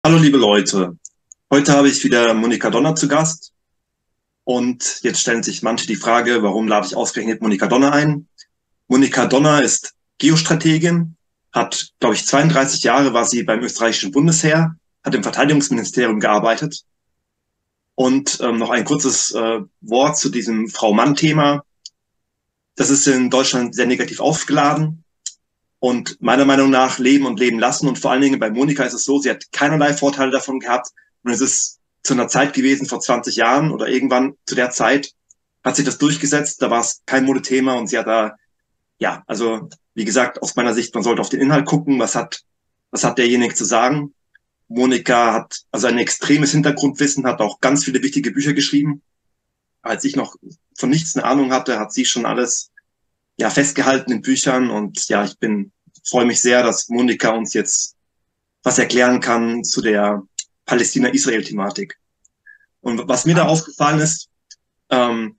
Hallo liebe Leute, heute habe ich wieder Monika Donner zu Gast und jetzt stellen sich manche die Frage, warum lade ich ausgerechnet Monika Donner ein? Monika Donner ist Geostrategin, hat, glaube ich, 32 Jahre war sie beim österreichischen Bundesheer, hat im Verteidigungsministerium gearbeitet und noch ein kurzes Wort zu diesem Frau-Mann-Thema. Das ist in Deutschland sehr negativ aufgeladen. Und meiner Meinung nach leben und leben lassen. Und vor allen Dingen bei Monika ist es so, sie hat keinerlei Vorteile davon gehabt. Und es ist zu einer Zeit gewesen, vor 20 Jahren oder irgendwann zu der Zeit, hat sich das durchgesetzt. Da war es kein Modethema und sie hat da, ja, also wie gesagt, aus meiner Sicht, man sollte auf den Inhalt gucken, was hat derjenige zu sagen. Monika hat also ein extremes Hintergrundwissen, hat auch ganz viele wichtige Bücher geschrieben. Als ich noch von nichts eine Ahnung hatte, hat sie schon alles ja festgehalten in Büchern und ja, freue mich sehr, dass Monika uns jetzt was erklären kann zu der Palästina-Israel-Thematik. Und was mir da aufgefallen ist, ähm,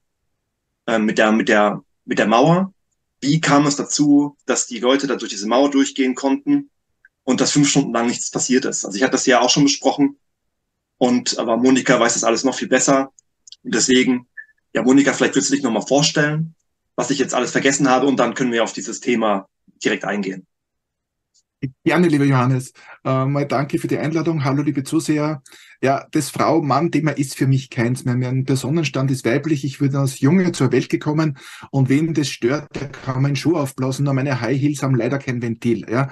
mit der Mauer, wie kam es dazu, dass die Leute da durch diese Mauer durchgehen konnten und dass 5 Stunden lang nichts passiert ist? Also ich hatte das ja auch schon besprochen aber Monika weiß das alles noch viel besser. Und deswegen, ja, Monika, vielleicht willst du dich nochmal vorstellen, was ich jetzt alles vergessen habe und dann können wir auf dieses Thema direkt eingehen. Gerne, lieber Johannes. Mal danke für die Einladung. Hallo, liebe Zuseher. Ja, das Frau-Mann-Thema ist für mich keins mehr. Mein Personenstand ist weiblich. Ich bin als Junge zur Welt gekommen und wen das stört, der kann meinen Schuh aufblasen. Nur meine High Heels haben leider kein Ventil. Ja.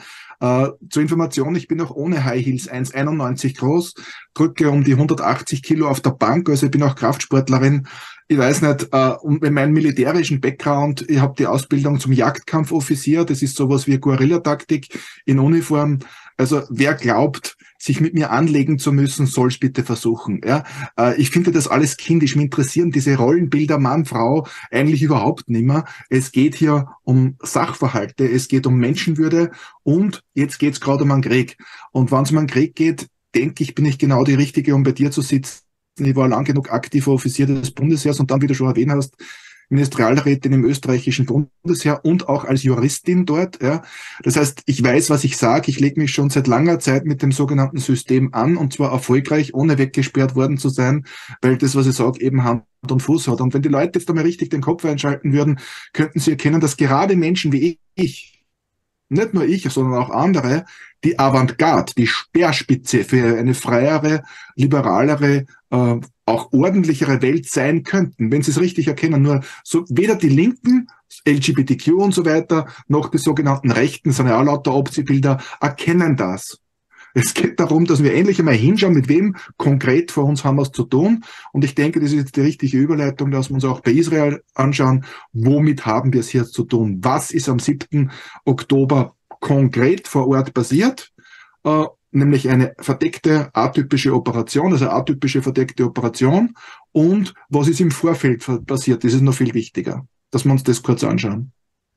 Zur Information, ich bin auch ohne High Heels 1,91 groß, drücke um die 180 Kilo auf der Bank, also ich bin auch Kraftsportlerin. Ich weiß nicht, und mit meinem militärischen Background, ich habe die Ausbildung zum Jagdkampfoffizier, das ist sowas wie Guerillataktik in Uniform. Also wer glaubt, sich mit mir anlegen zu müssen, soll es bitte versuchen. Ja? Ich finde das alles kindisch. Mich interessieren diese Rollenbilder Mann, Frau eigentlich überhaupt nicht mehr. Es geht hier um Sachverhalte, es geht um Menschenwürde und jetzt geht es gerade um einen Krieg. Und wenn es um einen Krieg geht, denke ich, bin ich genau die Richtige, um bei dir zu sitzen. Ich war lang genug aktiver Offizier des Bundesheers und dann, wie du schon erwähnt hast, Ministerialrätin im österreichischen Bundesheer und auch als Juristin dort. Ja. Das heißt, ich weiß, was ich sage. Ich lege mich schon seit langer Zeit mit dem sogenannten System an und zwar erfolgreich, ohne weggesperrt worden zu sein, weil das, was ich sage, eben Hand und Fuß hat. Und wenn die Leute jetzt einmal richtig den Kopf einschalten würden, könnten sie erkennen, dass gerade Menschen wie ich, nicht nur ich, sondern auch andere, die Avantgarde, die Speerspitze für eine freiere, liberalere, auch ordentlichere Welt sein könnten, wenn sie es richtig erkennen. Nur so weder die Linken, LGBTQ und so weiter, noch die sogenannten Rechten, sind ja auch lauter Opzibilder, erkennen das. Es geht darum, dass wir endlich einmal hinschauen, mit wem konkret vor uns haben wir es zu tun. Und ich denke, das ist jetzt die richtige Überleitung, dass wir uns auch bei Israel anschauen, womit haben wir es hier zu tun? Was ist am 7. Oktober konkret vor Ort passiert? Nämlich eine verdeckte atypische Operation, also atypische verdeckte Operation. Und was ist im Vorfeld passiert? Das ist noch viel wichtiger, dass wir uns das kurz anschauen.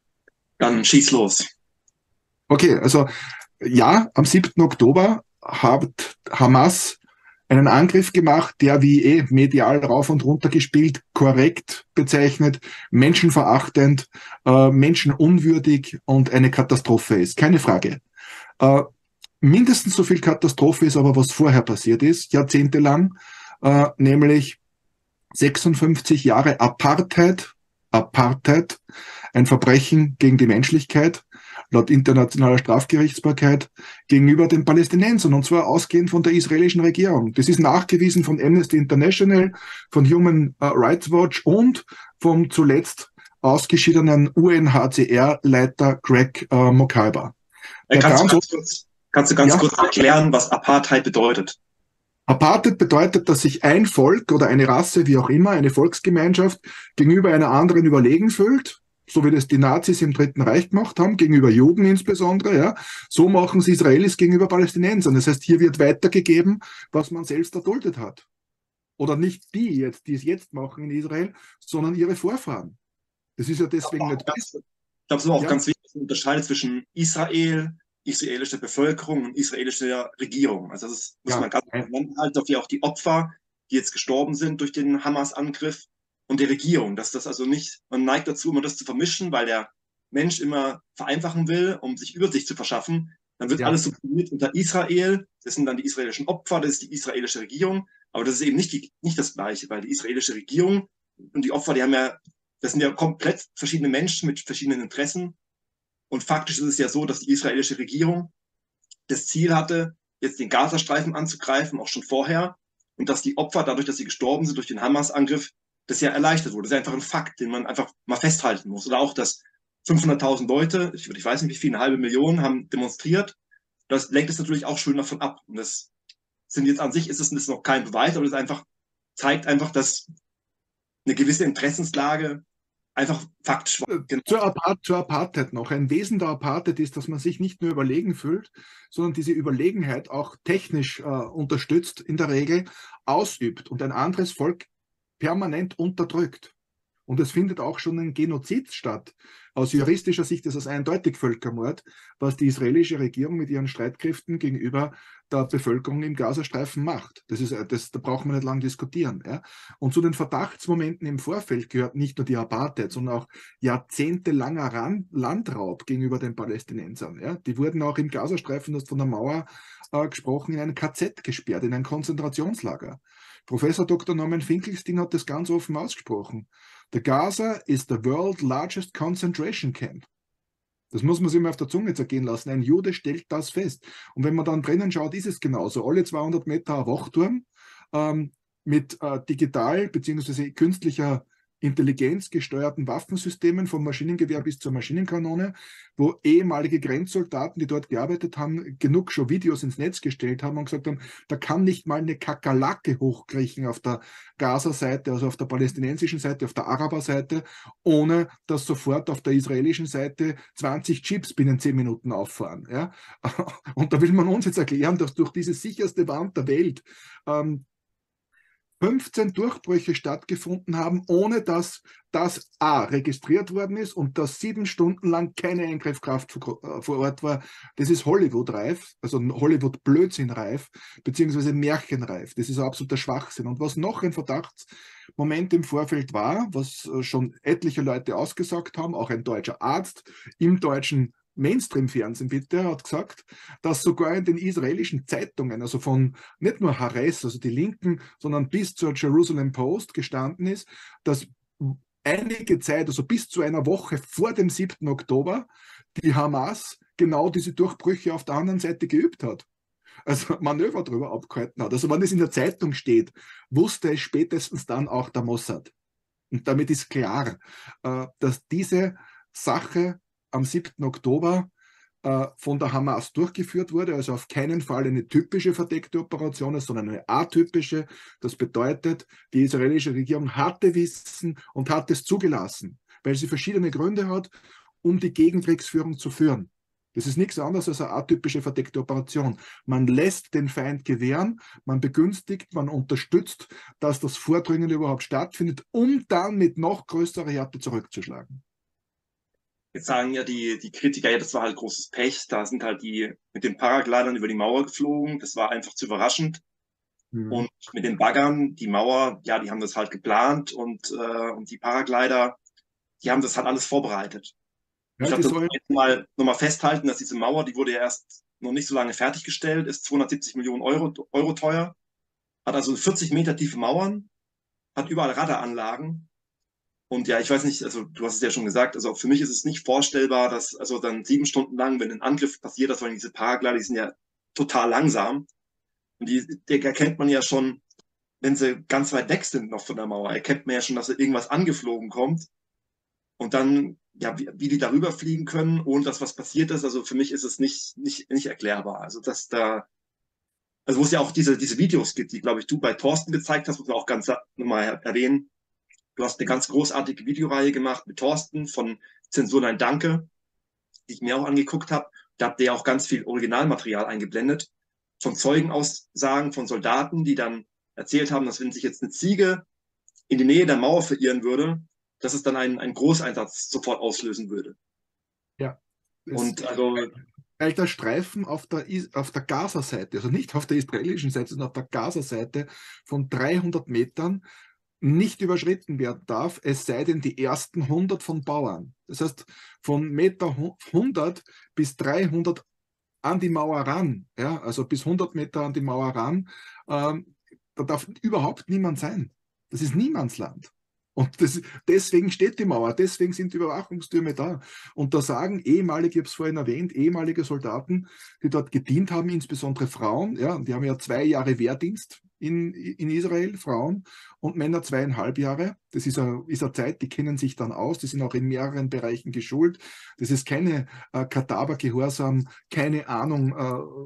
Dann schieß los. Okay, also ja, am 7. Oktober hat Hamas einen Angriff gemacht, der wie medial rauf und runter gespielt, korrekt bezeichnet, menschenverachtend, menschenunwürdig und eine Katastrophe ist. Keine Frage. Äh, Mindestens so viel Katastrophe ist aber, was vorher passiert ist, jahrzehntelang, nämlich 56 Jahre Apartheid, ein Verbrechen gegen die Menschlichkeit, laut internationaler Strafgerichtsbarkeit gegenüber den Palästinensern, und zwar ausgehend von der israelischen Regierung. Das ist nachgewiesen von Amnesty International, von Human Rights Watch und vom zuletzt ausgeschiedenen UNHCR-Leiter Greg Mokaiba. Der Kannst du ganz, ganz kurz, kannst du ganz ja, kurz erklären, was Apartheid bedeutet? Apartheid bedeutet, dass sich ein Volk oder eine Rasse, wie auch immer, eine Volksgemeinschaft gegenüber einer anderen überlegen fühlt, so wie das die Nazis im Dritten Reich gemacht haben, gegenüber Juden insbesondere. Ja. So machen es Israelis gegenüber Palästinensern. Das heißt, hier wird weitergegeben, was man selbst erduldet hat. Oder nicht die jetzt, die es jetzt machen in Israel, sondern ihre Vorfahren. Das ist ja deswegen nicht besser. Ich glaube, es ist auch Ja, ganz wichtig, dass man unterscheidet zwischen Israel, israelischer Bevölkerung und israelischer Regierung. Also das muss man ja, ganz auseinanderhalten, wie auch die Opfer, die jetzt gestorben sind durch den Hamas-Angriff und die Regierung. Dass das also nicht, man neigt dazu, immer das zu vermischen, weil der Mensch immer vereinfachen will, um sich Übersicht zu verschaffen. Dann wird alles subsumiert unter Israel. Das sind dann die israelischen Opfer, das ist die israelische Regierung. Aber das ist eben nicht das Gleiche, weil die israelische Regierung und die Opfer, das sind ja komplett verschiedene Menschen mit verschiedenen Interessen. Und faktisch ist es ja so, dass die israelische Regierung das Ziel hatte, jetzt den Gazastreifen anzugreifen, auch schon vorher. Und dass die Opfer, dadurch, dass sie gestorben sind durch den Hamas-Angriff, das ja erleichtert wurde. Das ist einfach ein Fakt, den man einfach mal festhalten muss. Oder auch, dass 500.000 Leute, ich weiß nicht wie viel, 1/2 Million, haben demonstriert. Das lenkt es natürlich auch schön davon ab. Und das sind jetzt an sich, ist es noch kein Beweis, aber es einfach, zeigt einfach, dass eine gewisse Interessenslage einfach faktisch war. Genau. Zur Apartheid noch. Ein Wesen der Apartheid ist, dass man sich nicht nur überlegen fühlt, sondern diese Überlegenheit auch technisch unterstützt, in der Regel ausübt und ein anderes Volk permanent unterdrückt. Und es findet auch schon ein Genozid statt. Aus juristischer Sicht ist es eindeutig Völkermord, was die israelische Regierung mit ihren Streitkräften gegenüber der Bevölkerung im Gazastreifen macht. Da braucht man nicht lange diskutieren. Ja? Und zu den Verdachtsmomenten im Vorfeld gehört nicht nur die Apartheid, sondern auch jahrzehntelanger Landraub gegenüber den Palästinensern. Ja? Die wurden auch im Gazastreifen, du hast von der Mauer gesprochen, in ein KZ gesperrt, in ein Konzentrationslager. Professor Dr. Norman Finkelstein hat das ganz offen ausgesprochen. The Gaza is the world's largest concentration camp. Das muss man sich mal auf der Zunge zergehen lassen. Ein Jude stellt das fest. Und wenn man dann drinnen schaut, ist es genauso. Alle 200 Meter ein Wachturm mit digital bzw. künstlicher Intelligenz gesteuerten Waffensystemen vom Maschinengewehr bis zur Maschinenkanone, wo ehemalige Grenzsoldaten, die dort gearbeitet haben, genug schon Videos ins Netz gestellt haben und gesagt haben, da kann nicht mal eine Kakerlake hochkriechen auf der Gaza-Seite, also auf der palästinensischen Seite, auf der Araber-Seite, ohne dass sofort auf der israelischen Seite 20 Chips binnen 10 Minuten auffahren. Ja? Und da will man uns jetzt erklären, dass durch diese sicherste Wand der Welt 15 Durchbrüche stattgefunden haben, ohne dass das A registriert worden ist und dass 7 Stunden lang keine Eingriffskraft vor Ort war. Das ist Hollywood-reif, also Hollywood-Blödsinn-reif, beziehungsweise Märchenreif. Das ist ein absoluter Schwachsinn. Und was noch ein Verdachtsmoment im Vorfeld war, was schon etliche Leute ausgesagt haben, auch ein deutscher Arzt im deutschen Mainstream-Fernsehen bitte, hat gesagt, dass sogar in den israelischen Zeitungen, also von nicht nur Haaretz, also die Linken, sondern bis zur Jerusalem Post gestanden ist, dass einige Zeit, also bis zu einer Woche vor dem 7. Oktober, die Hamas genau diese Durchbrüche auf der anderen Seite geübt hat. Also Manöver darüber abgehalten hat. Also wenn es in der Zeitung steht, wusste es spätestens dann auch der Mossad. Und damit ist klar, dass diese Sache am 7. Oktober von der Hamas durchgeführt wurde, also auf keinen Fall eine typische verdeckte Operation ist, sondern eine atypische. Das bedeutet, die israelische Regierung hatte Wissen und hat es zugelassen, weil sie verschiedene Gründe hat, um die Gegenkriegsführung zu führen. Das ist nichts anderes als eine atypische verdeckte Operation. Man lässt den Feind gewähren, man begünstigt, man unterstützt, dass das Vordringen überhaupt stattfindet, um dann mit noch größerer Härte zurückzuschlagen. Jetzt sagen ja die Kritiker, ja, das war halt großes Pech. Da sind halt die mit den Paraglidern über die Mauer geflogen. Das war einfach zu überraschend. Und mit den Baggern, die Mauer, ja, die haben das halt geplant und die Paraglider, die haben das halt alles vorbereitet. Ja, ich glaube, das muss man nochmal festhalten, dass diese Mauer, die wurde ja erst noch nicht so lange fertiggestellt, ist 270 Millionen Euro teuer, hat also 40 Meter tiefe Mauern, hat überall Radaranlagen. Und ja, ich weiß nicht, also du hast es ja schon gesagt, also für mich ist es nicht vorstellbar, dass also dann 7 Stunden lang, wenn ein Angriff passiert, das waren diese Paraglider, die sind ja total langsam. Und die erkennt man ja schon, wenn sie ganz weit weg sind noch von der Mauer, erkennt man ja schon, dass da irgendwas angeflogen kommt. Und dann, ja, wie die darüber fliegen können, ohne dass was passiert ist, also für mich ist es nicht erklärbar. Also dass da, also wo es ja auch diese Videos gibt, die, glaube ich, du bei Thorsten gezeigt hast, muss man auch ganz nochmal erwähnen. Du hast eine ganz großartige Videoreihe gemacht mit Thorsten von Zensurlein Danke, die ich mir auch angeguckt habe. Da habt ihr ja auch ganz viel Originalmaterial eingeblendet von Zeugenaussagen von Soldaten, die dann erzählt haben, dass wenn sich jetzt eine Ziege in die Nähe der Mauer verirren würde, dass es dann einen Großeinsatz sofort auslösen würde. Ja. Und also weil der Streifen auf der Gaza-Seite, also nicht auf der israelischen Seite, sondern auf der Gaza-Seite von 300 Metern nicht überschritten werden darf, es sei denn die ersten 100 von Bauern. Das heißt, von Meter 100 bis 300 an die Mauer ran, ja, also bis 100 Meter an die Mauer ran, da darf überhaupt niemand sein. Das ist Niemandsland. Und deswegen steht die Mauer, deswegen sind die Überwachungstürme da. Und da sagen ehemalige, ich habe es vorhin erwähnt, ehemalige Soldaten, die dort gedient haben, insbesondere Frauen, ja, die haben ja 2 Jahre Wehrdienst in Israel, Frauen, und Männer 2,5 Jahre. Das ist eine Zeit, die kennen sich dann aus, die sind auch in mehreren Bereichen geschult. Das ist keine Kadavergehorsam, keine Ahnung,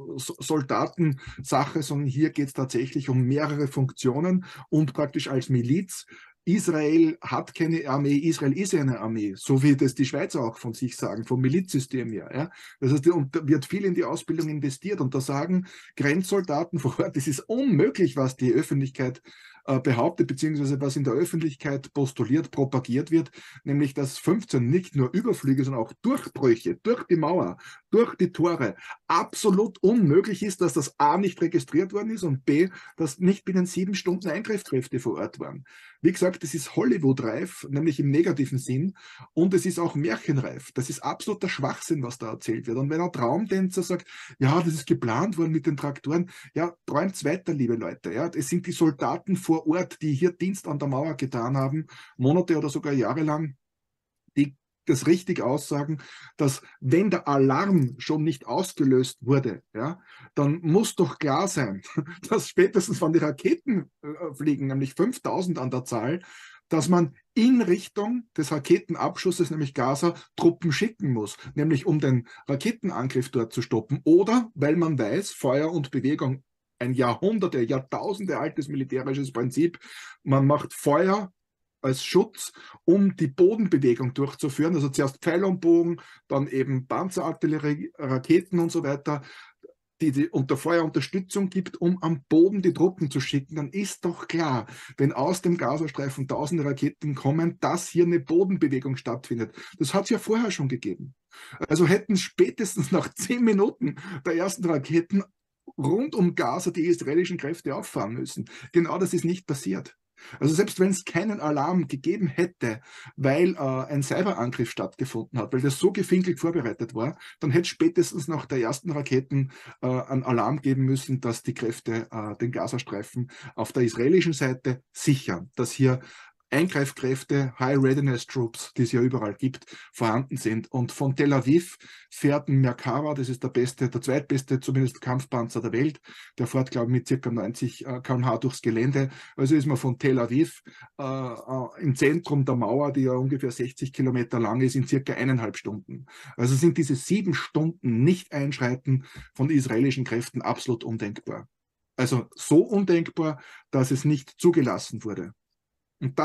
Soldatensache, sondern hier geht es tatsächlich um mehrere Funktionen und praktisch als Miliz. Israel hat keine Armee, Israel ist ja eine Armee, so wie das die Schweizer auch von sich sagen, vom Milizsystem her. Ja. Das heißt, und da wird viel in die Ausbildung investiert und da sagen Grenzsoldaten vor Ort, das ist unmöglich, was die Öffentlichkeit behauptet, beziehungsweise was in der Öffentlichkeit postuliert, propagiert wird, nämlich dass 15 nicht nur Überflüge, sondern auch Durchbrüche durch die Mauer, durch die Tore absolut unmöglich ist, dass das A nicht registriert worden ist und B, dass nicht binnen 7 Stunden Eingriffskräfte vor Ort waren. Wie gesagt, das ist Hollywood-reif, nämlich im negativen Sinn, und es ist auch märchenreif. Das ist absoluter Schwachsinn, was da erzählt wird. Und wenn ein Traumtänzer sagt, ja, das ist geplant worden mit den Traktoren, ja, träumt's weiter, liebe Leute. Ja, es sind die Soldaten vor Ort, die hier Dienst an der Mauer getan haben, Monate oder sogar Jahre lang, die das richtig aussagen, dass wenn der Alarm schon nicht ausgelöst wurde, ja, dann muss doch klar sein, dass spätestens wenn die Raketen fliegen, nämlich 5000 an der Zahl, dass man in Richtung des Raketenabschusses, nämlich Gaza, Truppen schicken muss, nämlich um den Raketenangriff dort zu stoppen oder weil man weiß, Feuer und Bewegung, ein Jahrhunderte, Jahrtausende altes militärisches Prinzip, man macht Feuer als Schutz, um die Bodenbewegung durchzuführen. Also zuerst Pfeil und Bogen, dann eben Panzerartillerie, Raketen und so weiter, die unter Feuerunterstützung gibt, um am Boden die Truppen zu schicken. Dann ist doch klar, wenn aus dem Gazastreifen tausende Raketen kommen, dass hier eine Bodenbewegung stattfindet. Das hat es ja vorher schon gegeben. Also hätten spätestens nach 10 Minuten der ersten Raketen rund um Gaza die israelischen Kräfte auffahren müssen. Genau das ist nicht passiert. Also selbst wenn es keinen Alarm gegeben hätte, weil ein Cyberangriff stattgefunden hat, weil das so gefinkelt vorbereitet war, dann hätte spätestens nach der ersten Raketen einen Alarm geben müssen, dass die Kräfte den Gazastreifen auf der israelischen Seite sichern, dass hier Eingreifkräfte, High Readiness Troops, die es ja überall gibt, vorhanden sind. Und von Tel Aviv fährt ein Merkava, das ist der zweitbeste zumindest Kampfpanzer der Welt. Der fährt, glaube ich, mit circa 90 km/h durchs Gelände. Also ist man von Tel Aviv im Zentrum der Mauer, die ja ungefähr 60 Kilometer lang ist, in circa 1,5 Stunden. Also sind diese 7 Stunden Nicht-Einschreiten von israelischen Kräften absolut undenkbar. Also so undenkbar, dass es nicht zugelassen wurde. Und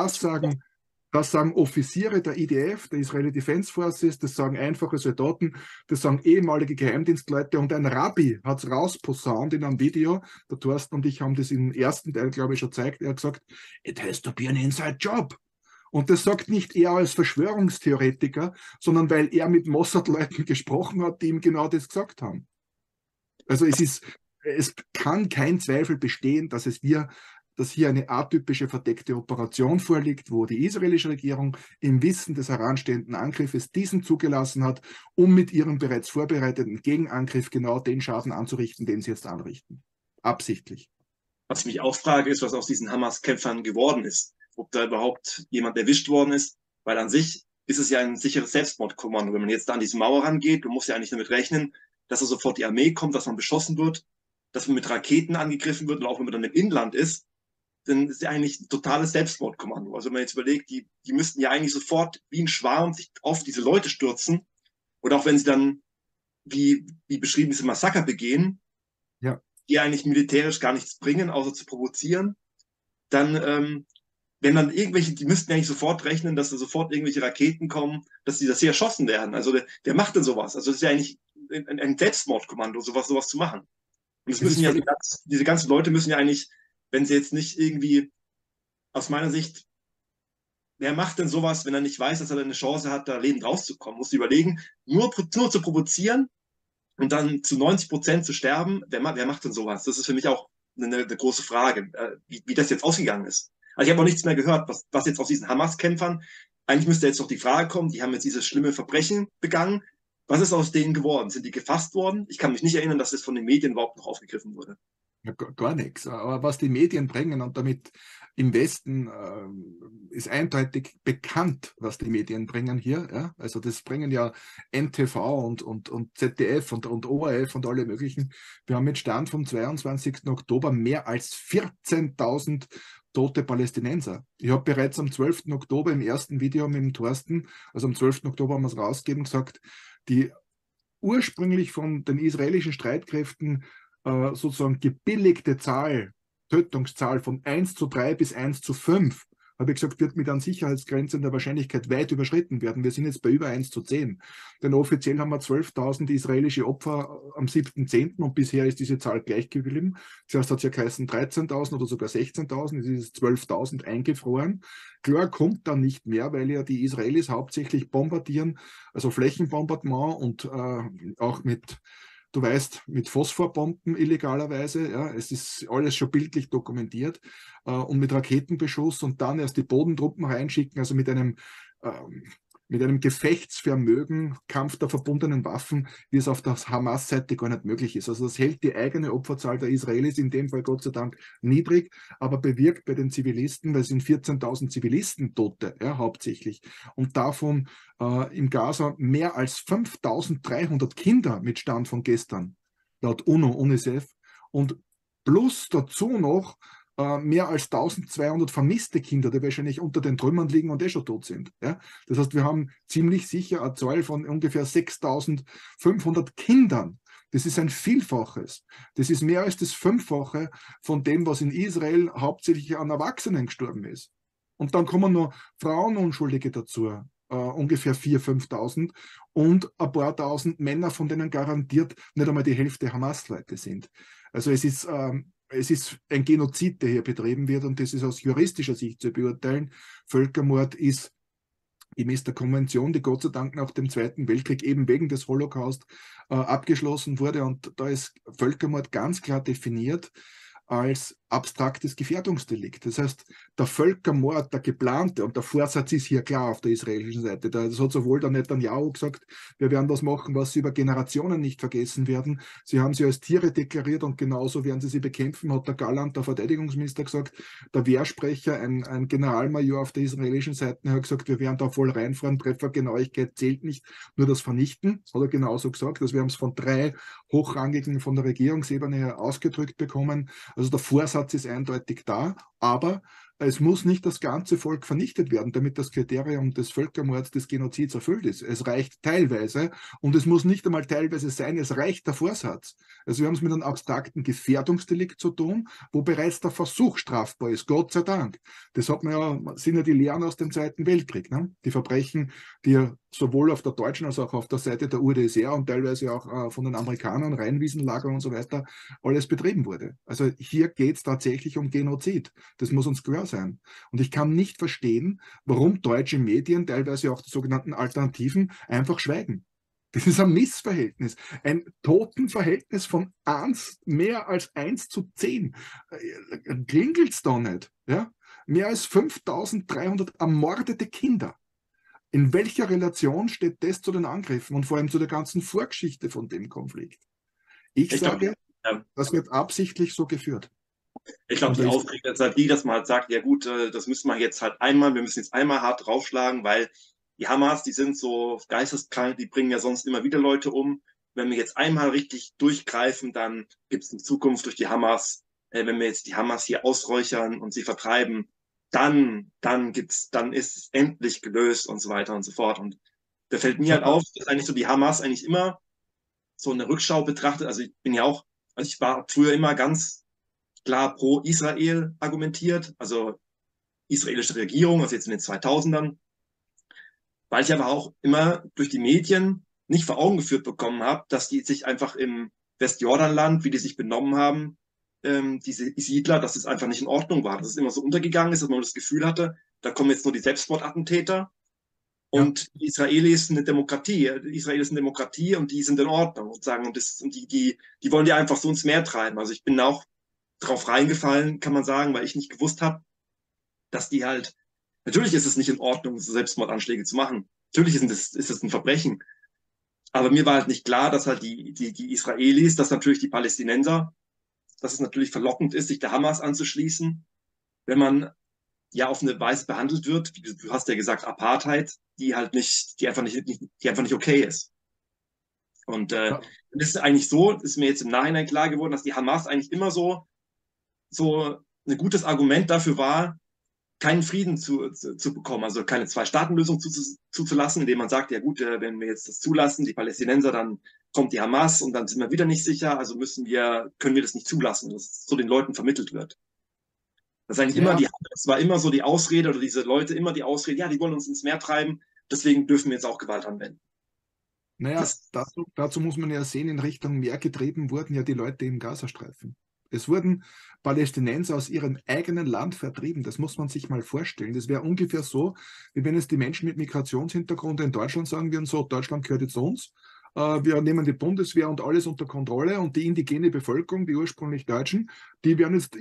das sagen Offiziere der IDF, der Israeli Defense Forces, das sagen einfache Soldaten, das sagen ehemalige Geheimdienstleute und ein Rabbi hat es rausposaunt in einem Video. Der Thorsten und ich haben das im ersten Teil, glaube ich, schon gezeigt. Er hat gesagt, it has to be an inside job. Und das sagt nicht er als Verschwörungstheoretiker, sondern weil er mit Mossad-Leuten gesprochen hat, die ihm genau das gesagt haben. Also es kann kein Zweifel bestehen, dass hier eine atypische verdeckte Operation vorliegt, wo die israelische Regierung im Wissen des heranstehenden Angriffes diesen zugelassen hat, um mit ihrem bereits vorbereiteten Gegenangriff genau den Schaden anzurichten, den sie jetzt anrichten. Absichtlich. Was ich mich auch frage, ist, was aus diesen Hamas-Kämpfern geworden ist. Ob da überhaupt jemand erwischt worden ist. Weil an sich ist es ja ein sicheres Selbstmordkommando. Wenn man jetzt da an diese Mauer rangeht, du musst ja eigentlich damit rechnen, dass da sofort die Armee kommt, dass man beschossen wird, dass man mit Raketen angegriffen wird, und auch wenn man dann im Inland ist, dann ist ja eigentlich ein totales Selbstmordkommando. Also wenn man jetzt überlegt, die müssten ja eigentlich sofort wie ein Schwarm sich auf diese Leute stürzen. Oder auch wenn sie dann, wie beschrieben, diese Massaker begehen, Ja. die eigentlich militärisch gar nichts bringen, außer zu provozieren, dann, wenn dann irgendwelche, die müssten ja eigentlich sofort rechnen, dass da sofort irgendwelche Raketen kommen, dass sie erschossen werden. Also wer macht denn sowas? Also das ist ja eigentlich ein Selbstmordkommando, sowas zu machen. Und das müssen ja diese ganzen Leute müssen ja eigentlich, wenn sie jetzt nicht irgendwie, aus meiner Sicht, wer macht denn sowas, wenn er nicht weiß, dass er eine Chance hat, da lebend rauszukommen? Muss überlegen, nur zu provozieren und dann zu 90% zu sterben, wer macht denn sowas? Das ist für mich auch eine große Frage, wie das jetzt ausgegangen ist. Also ich habe noch nichts mehr gehört, was jetzt aus diesen Hamas-Kämpfern, eigentlich müsste jetzt noch die Frage kommen, die haben jetzt dieses schlimme Verbrechen begangen, Was ist aus denen geworden? Sind die gefasst worden? Ich kann mich nicht erinnern, dass das von den Medien überhaupt noch aufgegriffen wurde. Ja, gar nichts. Aber was die Medien bringen und damit im Westen ist eindeutig bekannt, was die Medien bringen hier. Ja? Also das bringen ja NTV und ZDF und ORF und alle möglichen. Wir haben mit Stand vom 22. Oktober mehr als 14.000 tote Palästinenser. Ich habe bereits am 12. Oktober im ersten Video mit dem Thorsten, also am 12. Oktober haben wir es rausgegeben, gesagt, die ursprünglich von den israelischen Streitkräften sozusagen gebilligte Zahl, Tötungszahl von 1:3 bis 1:5, habe ich gesagt, wird mit einer Sicherheitsgrenze in der Wahrscheinlichkeit weit überschritten werden. Wir sind jetzt bei über 1:10. Denn offiziell haben wir 12.000 israelische Opfer am 7.10. und bisher ist diese Zahl gleich geblieben. Zuerst hat es ja geheißen 13.000 oder sogar 16.000, es ist 12.000 eingefroren. Klar kommt dann nicht mehr, weil ja die Israelis hauptsächlich bombardieren, also Flächenbombardement und auch mit, du weißt, mit Phosphorbomben illegalerweise. Ja, es ist alles schon bildlich dokumentiert und mit Raketenbeschuss und dann erst die Bodentruppen reinschicken, also mit einem Gefechtsvermögen, Kampf der verbundenen Waffen, wie es auf der Hamas-Seite gar nicht möglich ist. Also das hält die eigene Opferzahl der Israelis in dem Fall Gott sei Dank niedrig, aber bewirkt bei den Zivilisten, weil es sind 14.000 Zivilisten Tote, ja, hauptsächlich. Und davon im Gaza mehr als 5.300 Kinder mit Stand von gestern, laut UNO, UNICEF. Und plus dazu noch mehr als 1.200 vermisste Kinder, die wahrscheinlich unter den Trümmern liegen und schon tot sind. Ja? Das heißt, wir haben ziemlich sicher eine Zahl von ungefähr 6.500 Kindern. Das ist ein Vielfaches. Das ist mehr als das Fünffache von dem, was in Israel hauptsächlich an Erwachsenen gestorben ist. Und dann kommen noch Frauenunschuldige dazu, ungefähr 4.000, 5.000 und ein paar tausend Männer, von denen garantiert nicht einmal die Hälfte Hamas-Leute sind. Also es ist ein Genozid, der hier betrieben wird und das ist aus juristischer Sicht zu beurteilen. Völkermord ist gemäß der Konvention, die Gott sei Dank nach dem Zweiten Weltkrieg eben wegen des Holocaust abgeschlossen wurde und da ist Völkermord ganz klar definiert als abstraktes Gefährdungsdelikt. Das heißt, der Völkermord, der geplante, und der Vorsatz ist hier klar auf der israelischen Seite. Das hat sowohl der Netanyahu gesagt, wir werden das machen, was sie über Generationen nicht vergessen werden. Sie haben sie als Tiere deklariert und genauso werden sie sie bekämpfen, hat der Galland, der Verteidigungsminister, gesagt. Der Wehrsprecher, ein Generalmajor auf der israelischen Seite, hat gesagt, wir werden da voll reinfahren, Treffergenauigkeit zählt nicht, nur das Vernichten, hat er genauso gesagt. Also wir haben es von 3 Hochrangigen von der Regierungsebene her ausgedrückt bekommen. Also der Vorsatz ist eindeutig da, aber es muss nicht das ganze Volk vernichtet werden, damit das Kriterium des Völkermords, des Genozids erfüllt ist. Es reicht teilweise und es muss nicht einmal teilweise sein, es reicht der Vorsatz. Also wir haben es mit einem abstrakten Gefährdungsdelikt zu tun, wo bereits der Versuch strafbar ist, Gott sei Dank. Das hat man ja, sind ja die Lehren aus dem Zweiten Weltkrieg, ne? Die Verbrechen, die ja sowohl auf der deutschen als auch auf der Seite der UdSSR und teilweise auch von den Amerikanern, Rheinwiesenlager und so weiter, alles betrieben wurde. Also hier geht es tatsächlich um Genozid. Das muss uns klar sein. Und ich kann nicht verstehen, warum deutsche Medien, teilweise auch die sogenannten Alternativen, einfach schweigen. Das ist ein Missverhältnis. Ein Totenverhältnis von mehr als 1:10. Klingelt's da nicht? Ja? Mehr als 5.300 ermordete Kinder. In welcher Relation steht das zu den Angriffen und vor allem zu der ganzen Vorgeschichte von dem Konflikt? Ich sage, das wird absichtlich so geführt. Ich glaube, die Aufregung ist halt die, dass man halt sagt, ja gut, das müssen wir jetzt halt einmal, wir müssen jetzt einmal hart draufschlagen, weil die Hamas, die sind so geisteskrank, die bringen ja sonst immer wieder Leute um. Wenn wir jetzt einmal richtig durchgreifen, dann gibt es in Zukunft durch die Hamas, wenn wir jetzt die Hamas hier ausräuchern und sie vertreiben, dann ist es endlich gelöst und so weiter und so fort. Und da fällt mir halt auf, dass eigentlich so die Hamas eigentlich immer so eine Rückschau betrachtet. Also ich war früher immer ganz klar pro Israel argumentiert, also israelische Regierung, also jetzt in den 2000ern, weil ich aber auch immer durch die Medien nicht vor Augen geführt bekommen habe, dass die sich einfach im Westjordanland, wie die sich benommen haben, diese Siedler, dass es einfach nicht in Ordnung war, dass es immer so untergegangen ist, dass man das Gefühl hatte, da kommen jetzt nur die Selbstmordattentäter und die Israelis sind eine Demokratie, die Israelis sind eine Demokratie und die sind in Ordnung und sagen, und die wollen die einfach so ins Meer treiben. Also ich bin auch drauf reingefallen, kann man sagen, weil ich nicht gewusst habe, dass die halt, natürlich ist es nicht in Ordnung, so Selbstmordanschläge zu machen. Natürlich ist es ein Verbrechen. Aber mir war halt nicht klar, dass halt die Israelis, dass natürlich die Palästinenser, dass es natürlich verlockend ist, sich der Hamas anzuschließen, wenn man ja auf eine Weise behandelt wird, wie du hast ja gesagt, Apartheid, die halt nicht, die einfach nicht okay ist. Und Ja, das ist eigentlich so, ist mir jetzt im Nachhinein klar geworden, dass die Hamas eigentlich immer so ein gutes Argument dafür war, keinen Frieden zu bekommen, also keine Zwei-Staaten-Lösung zuzulassen, indem man sagt, ja gut, wenn wir jetzt das zulassen, die Palästinenser, dann kommt die Hamas und dann sind wir wieder nicht sicher, also können wir das nicht zulassen, dass so den Leuten vermittelt wird. Das ist eigentlich immer ja, das war immer so die Ausrede oder diese Leute immer die Ausrede, ja, die wollen uns ins Meer treiben, deswegen dürfen wir jetzt auch Gewalt anwenden. naja, Das, dazu muss man ja sehen, in Richtung Meer getrieben wurden ja die Leute im Gazastreifen. Es wurden Palästinenser aus ihrem eigenen Land vertrieben. Das muss man sich mal vorstellen. Das wäre ungefähr so, wie wenn es die Menschen mit Migrationshintergrund in Deutschland sagen würden, so, Deutschland gehört jetzt uns. Wir nehmen die Bundeswehr und alles unter Kontrolle und die indigene Bevölkerung, die ursprünglich Deutschen, die werden jetzt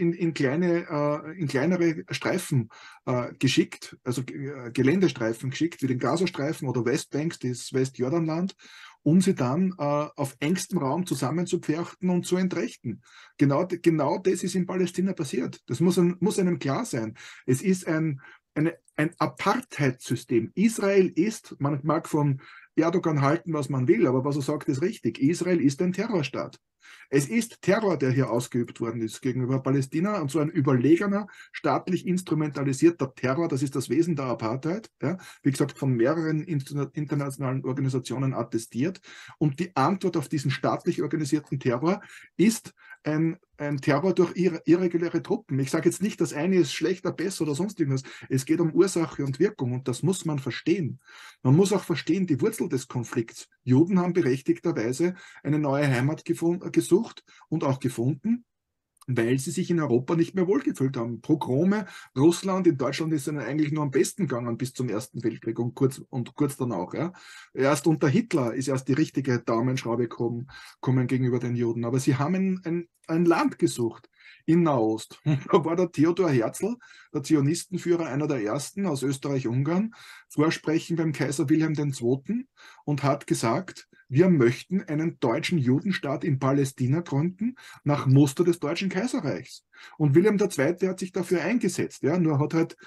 in kleinere Streifen geschickt, also Geländestreifen geschickt, wie den Gazastreifen oder Westbanks, das Westjordanland, um sie dann auf engstem Raum zusammenzupferchten und zu entrechten. Genau das ist in Palästina passiert. Das muss einem klar sein. Es ist ein Apartheidssystem. Israel ist, man mag von Erdogan halten, was man will, aber was er sagt, ist richtig. Israel ist ein Terrorstaat. Es ist Terror, der hier ausgeübt worden ist gegenüber Palästina, und so ein überlegener, staatlich instrumentalisierter Terror. Das ist das Wesen der Apartheid. Ja, wie gesagt, von mehreren internationalen Organisationen attestiert. Und die Antwort auf diesen staatlich organisierten Terror ist ein Terror durch irreguläre Truppen. Ich sage jetzt nicht, das eine ist schlechter, besser oder sonst irgendwas. Es geht um Ursache und Wirkung, und das muss man verstehen. Man muss auch verstehen die Wurzel des Konflikts. Juden haben berechtigterweise eine neue Heimat gesucht und auch gefunden, weil sie sich in Europa nicht mehr wohlgefühlt haben. Pogrome, Russland, in Deutschland ist es eigentlich nur am besten gegangen bis zum Ersten Weltkrieg und kurz danach. Ja. Erst unter Hitler ist erst die richtige Daumenschraube gekommen gegenüber den Juden. Aber sie haben ein Land gesucht in Nahost. Da war der Theodor Herzl, der Zionistenführer, einer der ersten aus Österreich-Ungarn, vorsprechen beim Kaiser Wilhelm II. Und hat gesagt, wir möchten einen deutschen Judenstaat in Palästina gründen, nach Muster des Deutschen Kaiserreichs. Und Wilhelm II. Hat sich dafür eingesetzt. Ja, nur hat halt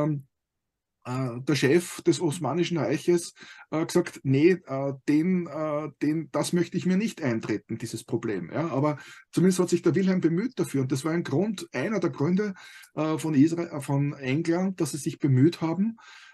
der Chef des Osmanischen Reiches gesagt, nee, das möchte ich mir nicht eintreten, dieses Problem. Ja, aber zumindest hat sich der Wilhelm bemüht dafür. Und das war einer der Gründe von England, dass sie sich bemüht haben,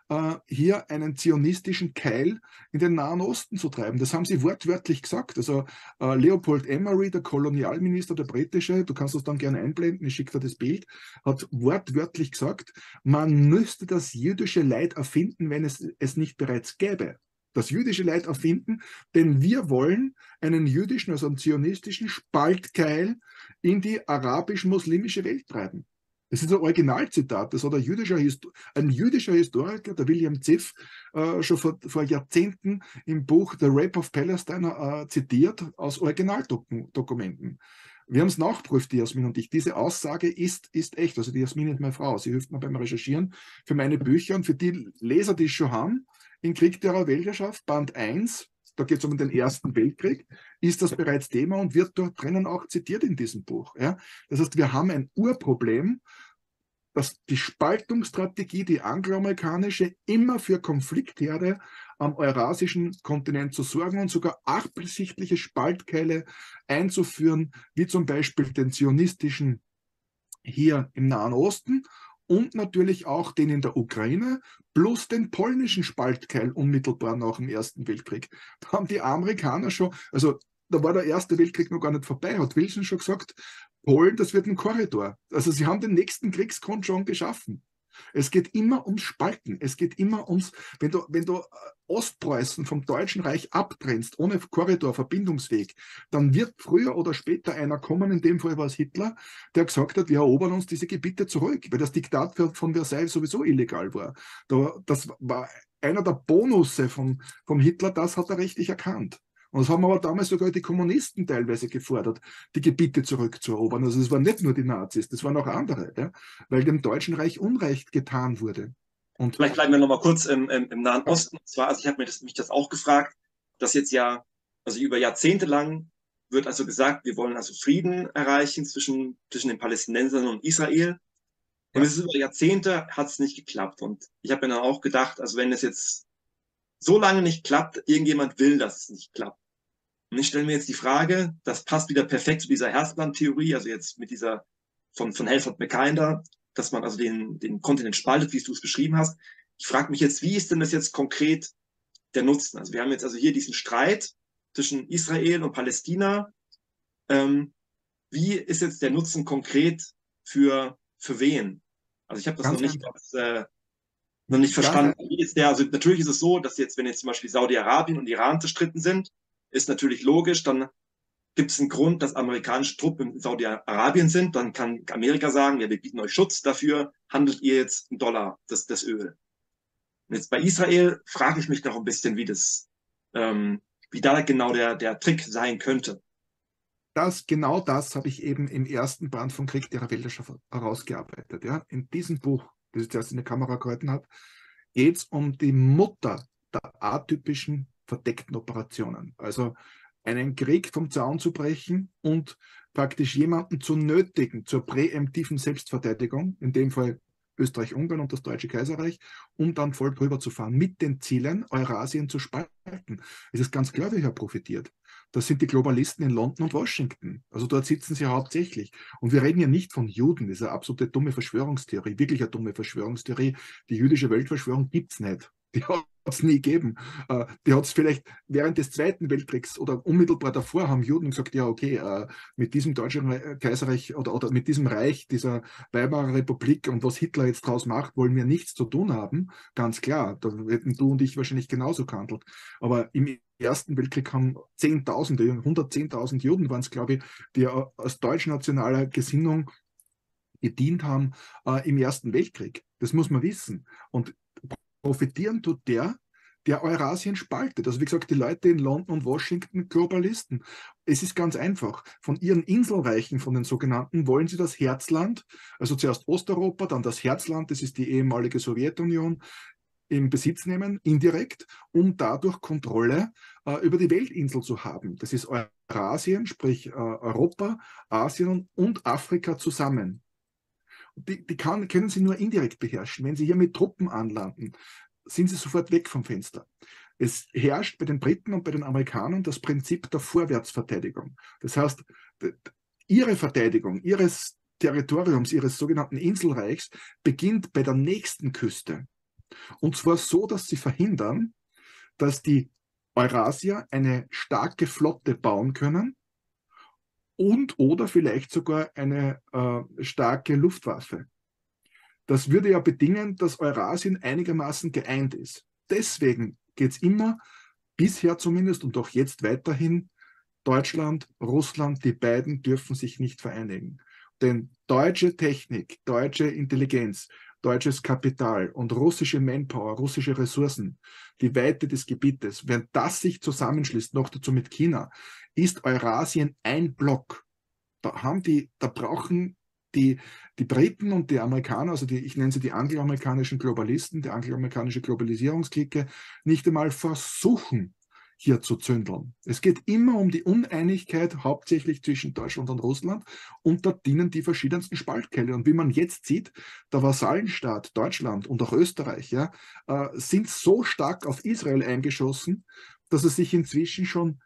hier einen zionistischen Keil in den Nahen Osten zu treiben. Das haben sie wortwörtlich gesagt. Also Leopold Emery, der Kolonialminister, der britische, du kannst das dann gerne einblenden, ich schicke dir das Bild, hat wortwörtlich gesagt, man müsste das jüdische Leid erfinden, wenn es nicht bereits gäbe. Das jüdische Leid erfinden, denn wir wollen einen jüdischen, also einen zionistischen Spaltkeil in die arabisch-muslimische Welt treiben. Das ist ein Originalzitat, das hat ein jüdischer Historiker, der William Ziff, schon vor Jahrzehnten im Buch The Rape of Palestine zitiert aus Originaldokumenten. Wir haben es nachgeprüft, die Jasmin und ich. Diese Aussage ist echt. Also die Jasmin ist meine Frau. Sie hilft mir beim Recherchieren für meine Bücher, und für die Leser, die es schon haben, in Krieg der Weltherrschaft, Band 1, da geht es um den Ersten Weltkrieg, ist das bereits Thema und wird dort drinnen auch zitiert in diesem Buch. Ja? Das heißt, wir haben ein Urproblem, dass die Spaltungsstrategie, die angloamerikanische, immer für Konfliktherde am eurasischen Kontinent zu sorgen und sogar absichtliche Spaltkeile einzuführen, wie zum Beispiel den zionistischen hier im Nahen Osten und natürlich auch den in der Ukraine, plus den polnischen Spaltkeil unmittelbar nach dem Ersten Weltkrieg. Da haben die Amerikaner schon, also da war der Erste Weltkrieg noch gar nicht vorbei, hat Wilson schon gesagt, Polen, das wird ein Korridor. Also sie haben den nächsten Kriegsgrund schon geschaffen. Es geht immer ums Spalten. Es geht immer ums, wenn du Ostpreußen vom Deutschen Reich abtrennst, ohne Korridor, Verbindungsweg, dann wird früher oder später einer kommen, in dem Fall war es Hitler, der gesagt hat, wir erobern uns diese Gebiete zurück, weil das Diktat von Versailles sowieso illegal war. Das war einer der Bonusse vom Hitler, das hat er rechtlich erkannt. Und das haben aber damals sogar die Kommunisten teilweise gefordert, die Gebiete zurückzuerobern. Also es waren nicht nur die Nazis, das waren auch andere, ja, weil dem Deutschen Reich Unrecht getan wurde. Und vielleicht bleiben wir noch mal kurz im Nahen Osten. Und zwar, also ich habe mich das auch gefragt, dass jetzt ja Also über Jahrzehnte lang wird also gesagt, wir wollen also Frieden erreichen zwischen den Palästinensern und Israel. Und Ja, es ist über Jahrzehnte hat es nicht geklappt. Und ich habe mir dann auch gedacht, also wenn es jetzt so lange nicht klappt, irgendjemand will, dass es nicht klappt. Und ich stelle mir jetzt die Frage, das passt wieder perfekt zu dieser Herzland-Theorie, also jetzt mit dieser von Helford Mackinder, dass man also den Kontinent spaltet, wie du es beschrieben hast. Ich frage mich jetzt, wie ist denn das jetzt konkret der Nutzen? Also wir haben jetzt also hier diesen Streit zwischen Israel und Palästina. Ähm, Wie ist jetzt der Nutzen konkret für wen? Also ich habe das ganz einfach. noch nicht Ganz verstanden. einfach. Wie ist der, also natürlich ist es so, dass jetzt, wenn jetzt zum Beispiel Saudi-Arabien und Iran zerstritten sind, ist natürlich logisch, dann gibt es einen Grund, dass amerikanische Truppen in Saudi-Arabien sind. Dann kann Amerika sagen, ja, wir bieten euch Schutz, dafür handelt ihr jetzt in Dollar das Öl. Und jetzt bei Israel frage ich mich noch ein bisschen, wie da genau der Trick sein könnte. Genau das habe ich eben im ersten Band von Krieg der Weltherrschaft herausgearbeitet. Ja. In diesem Buch, das ich zuerst in der Kamera gehalten habe, geht es um die Mutter der atypischen verdeckten Operationen. Also einen Krieg vom Zaun zu brechen und praktisch jemanden zu nötigen zur präemptiven Selbstverteidigung, in dem Fall Österreich-Ungarn und das Deutsche Kaiserreich, um dann voll drüber zu fahren, mit den Zielen, Eurasien zu spalten. Es ist ganz klar, wer profitiert. Das sind die Globalisten in London und Washington. Also dort sitzen sie hauptsächlich. Und wir reden ja nicht von Juden, das ist eine absolute dumme Verschwörungstheorie, wirklich eine dumme Verschwörungstheorie. Die jüdische Weltverschwörung gibt's nicht. Die hat es nie gegeben. Die hat es vielleicht während des Zweiten Weltkriegs oder unmittelbar davor haben Juden gesagt, ja okay, mit diesem deutschen Kaiserreich oder mit diesem Reich, dieser Weimarer Republik und was Hitler jetzt draus macht, wollen wir nichts zu tun haben. Ganz klar, da hätten du und ich wahrscheinlich genauso gehandelt. Aber im Ersten Weltkrieg haben Zehntausende, 110.000 Juden waren es, glaube ich, die aus deutsch-nationaler Gesinnung gedient haben im Ersten Weltkrieg. Das muss man wissen. Und profitieren tut der Eurasien spaltet. Also wie gesagt, die Leute in London und Washington, Globalisten. Es ist ganz einfach. Von ihren Inselreichen, von den sogenannten, wollen sie das Herzland, also zuerst Osteuropa, dann das Herzland, das ist die ehemalige Sowjetunion, in Besitz nehmen, indirekt, um dadurch Kontrolle über die Weltinsel zu haben. Das ist Eurasien, sprich Europa, Asien und Afrika zusammen. Können sie nur indirekt beherrschen. Wenn sie hier mit Truppen anlanden, sind sie sofort weg vom Fenster. Es herrscht bei den Briten und bei den Amerikanern das Prinzip der Vorwärtsverteidigung. Das heißt, ihre Verteidigung ihres Territoriums, ihres sogenannten Inselreichs beginnt bei der nächsten Küste. Und zwar so, dass sie verhindern, dass die Eurasier eine starke Flotte bauen können und oder vielleicht sogar eine starke Luftwaffe. Das würde ja bedingen, dass Eurasien einigermaßen geeint ist. Deswegen geht es immer, bisher zumindest und auch jetzt weiterhin, Deutschland, Russland, die beiden dürfen sich nicht vereinigen. Denn deutsche Technik, deutsche Intelligenz, deutsches Kapital und russische Manpower, russische Ressourcen, die Weite des Gebietes, wenn das sich zusammenschließt, noch dazu mit China, ist Eurasien ein Block. Da brauchen die Briten und die Amerikaner, also ich nenne sie die angloamerikanischen Globalisten, die angloamerikanische Globalisierungsklicke, nicht einmal versuchen, hier zu zündeln. Es geht immer um die Uneinigkeit, hauptsächlich zwischen Deutschland und Russland, und da dienen die verschiedensten Spaltkeile. Und wie man jetzt sieht, der Vasallenstaat Deutschland und auch Österreich sind so stark auf Israel eingeschossen, dass es sich inzwischen schon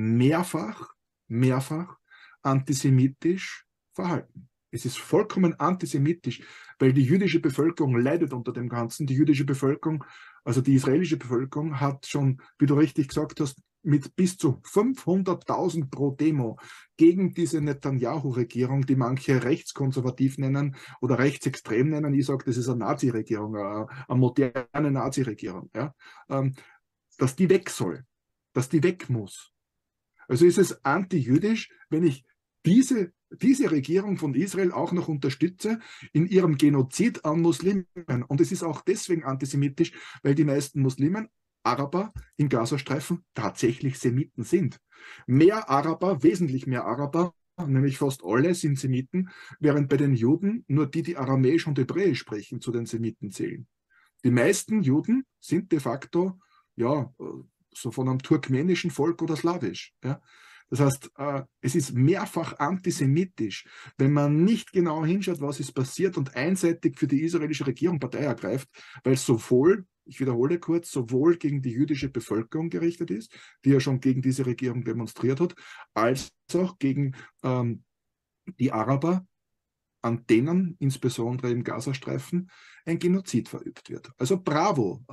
mehrfach antisemitisch verhalten. Es ist vollkommen antisemitisch, weil die jüdische Bevölkerung leidet unter dem Ganzen. Die jüdische Bevölkerung, also die israelische Bevölkerung, hat schon, wie du richtig gesagt hast, mit bis zu 500.000 pro Demo gegen diese Netanyahu-Regierung, die manche rechtskonservativ nennen oder rechtsextrem nennen. Ich sage, das ist eine Nazi-Regierung, eine moderne Nazi-Regierung, ja, dass die weg soll, dass die weg muss. Also ist es antijüdisch, wenn ich diese Regierung von Israel auch noch unterstütze in ihrem Genozid an Muslimen. Und es ist auch deswegen antisemitisch, weil die meisten Muslimen, Araber im Gazastreifen tatsächlich Semiten sind. Mehr Araber, wesentlich mehr Araber, nämlich fast alle sind Semiten, während bei den Juden nur die Aramäisch und Hebräisch sprechen, zu den Semiten zählen. Die meisten Juden sind de facto, ja, so von einem turkmenischen Volk oder slawisch. Ja? Das heißt, es ist mehrfach antisemitisch, wenn man nicht genau hinschaut, was ist passiert und einseitig für die israelische Regierung Partei ergreift, weil es sowohl, ich wiederhole kurz, sowohl gegen die jüdische Bevölkerung gerichtet ist, die ja schon gegen diese Regierung demonstriert hat, als auch gegen die Araber, an denen, insbesondere im Gazastreifen, ein Genozid verübt wird. Also bravo,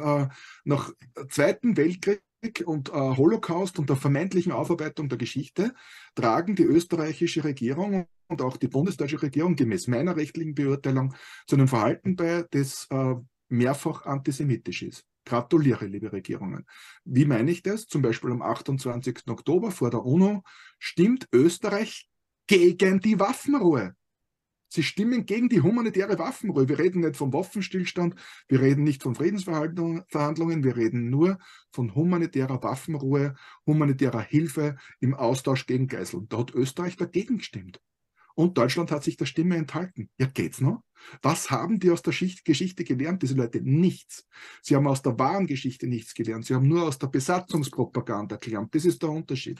nach Zweiten Weltkrieg und Holocaust und der vermeintlichen Aufarbeitung der Geschichte tragen die österreichische Regierung und auch die bundesdeutsche Regierung gemäß meiner rechtlichen Beurteilung zu einem Verhalten bei, das mehrfach antisemitisch ist. Gratuliere, liebe Regierungen. Wie meine ich das? Zum Beispiel am 28. Oktober vor der UNO stimmt Österreich gegen die Waffenruhe. Sie stimmen gegen die humanitäre Waffenruhe. Wir reden nicht vom Waffenstillstand, wir reden nicht von Friedensverhandlungen, wir reden nur von humanitärer Waffenruhe, humanitärer Hilfe im Austausch gegen Geiseln. Da hat Österreich dagegen gestimmt. Und Deutschland hat sich der Stimme enthalten. Ja, geht's noch? Was haben die aus der Geschichte gelernt, diese Leute? Nichts. Sie haben aus der wahren Geschichte nichts gelernt. Sie haben nur aus der Besatzungspropaganda gelernt. Das ist der Unterschied.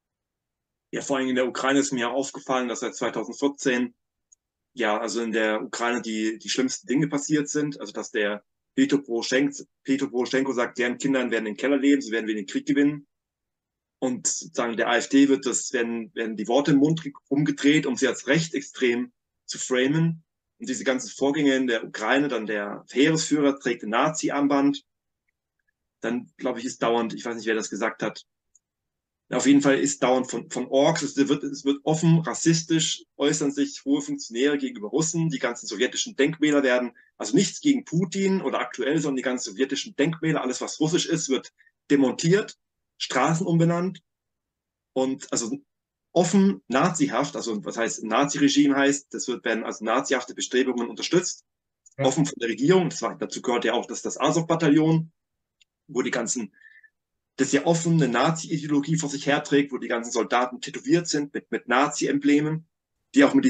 Ja, vor allem in der Ukraine ist mir aufgefallen, dass seit 2014 ja, also in der Ukraine die schlimmsten Dinge passiert sind. Also dass der Petro Poroschenko sagt, deren Kindern werden in den Keller leben, sie werden wir den Krieg gewinnen. Und sozusagen der AfD werden die Worte im Mund umgedreht, um sie als rechtsextrem zu framen. Und diese ganzen Vorgänge in der Ukraine, dann der Heeresführer trägt ein Nazi-Armband. Dann, glaube ich, ist dauernd, ich weiß nicht, wer das gesagt hat, auf jeden Fall ist dauernd von Orks, es wird offen rassistisch, äußern sich hohe Funktionäre gegenüber Russen, die ganzen sowjetischen Denkmäler werden, also nichts gegen Putin oder aktuell, sondern die ganzen sowjetischen Denkmäler, alles was russisch ist, wird demontiert, Straßen umbenannt und also offen nazihaft, also was heißt Nazi-Regime heißt, werden also nazihafte Bestrebungen unterstützt, Ja. offen von der Regierung, dazu gehört ja auch das Azov-Bataillon, wo das ja offen eine Nazi-Ideologie vor sich herträgt, wo die ganzen Soldaten tätowiert sind mit Nazi-Emblemen, die auch mit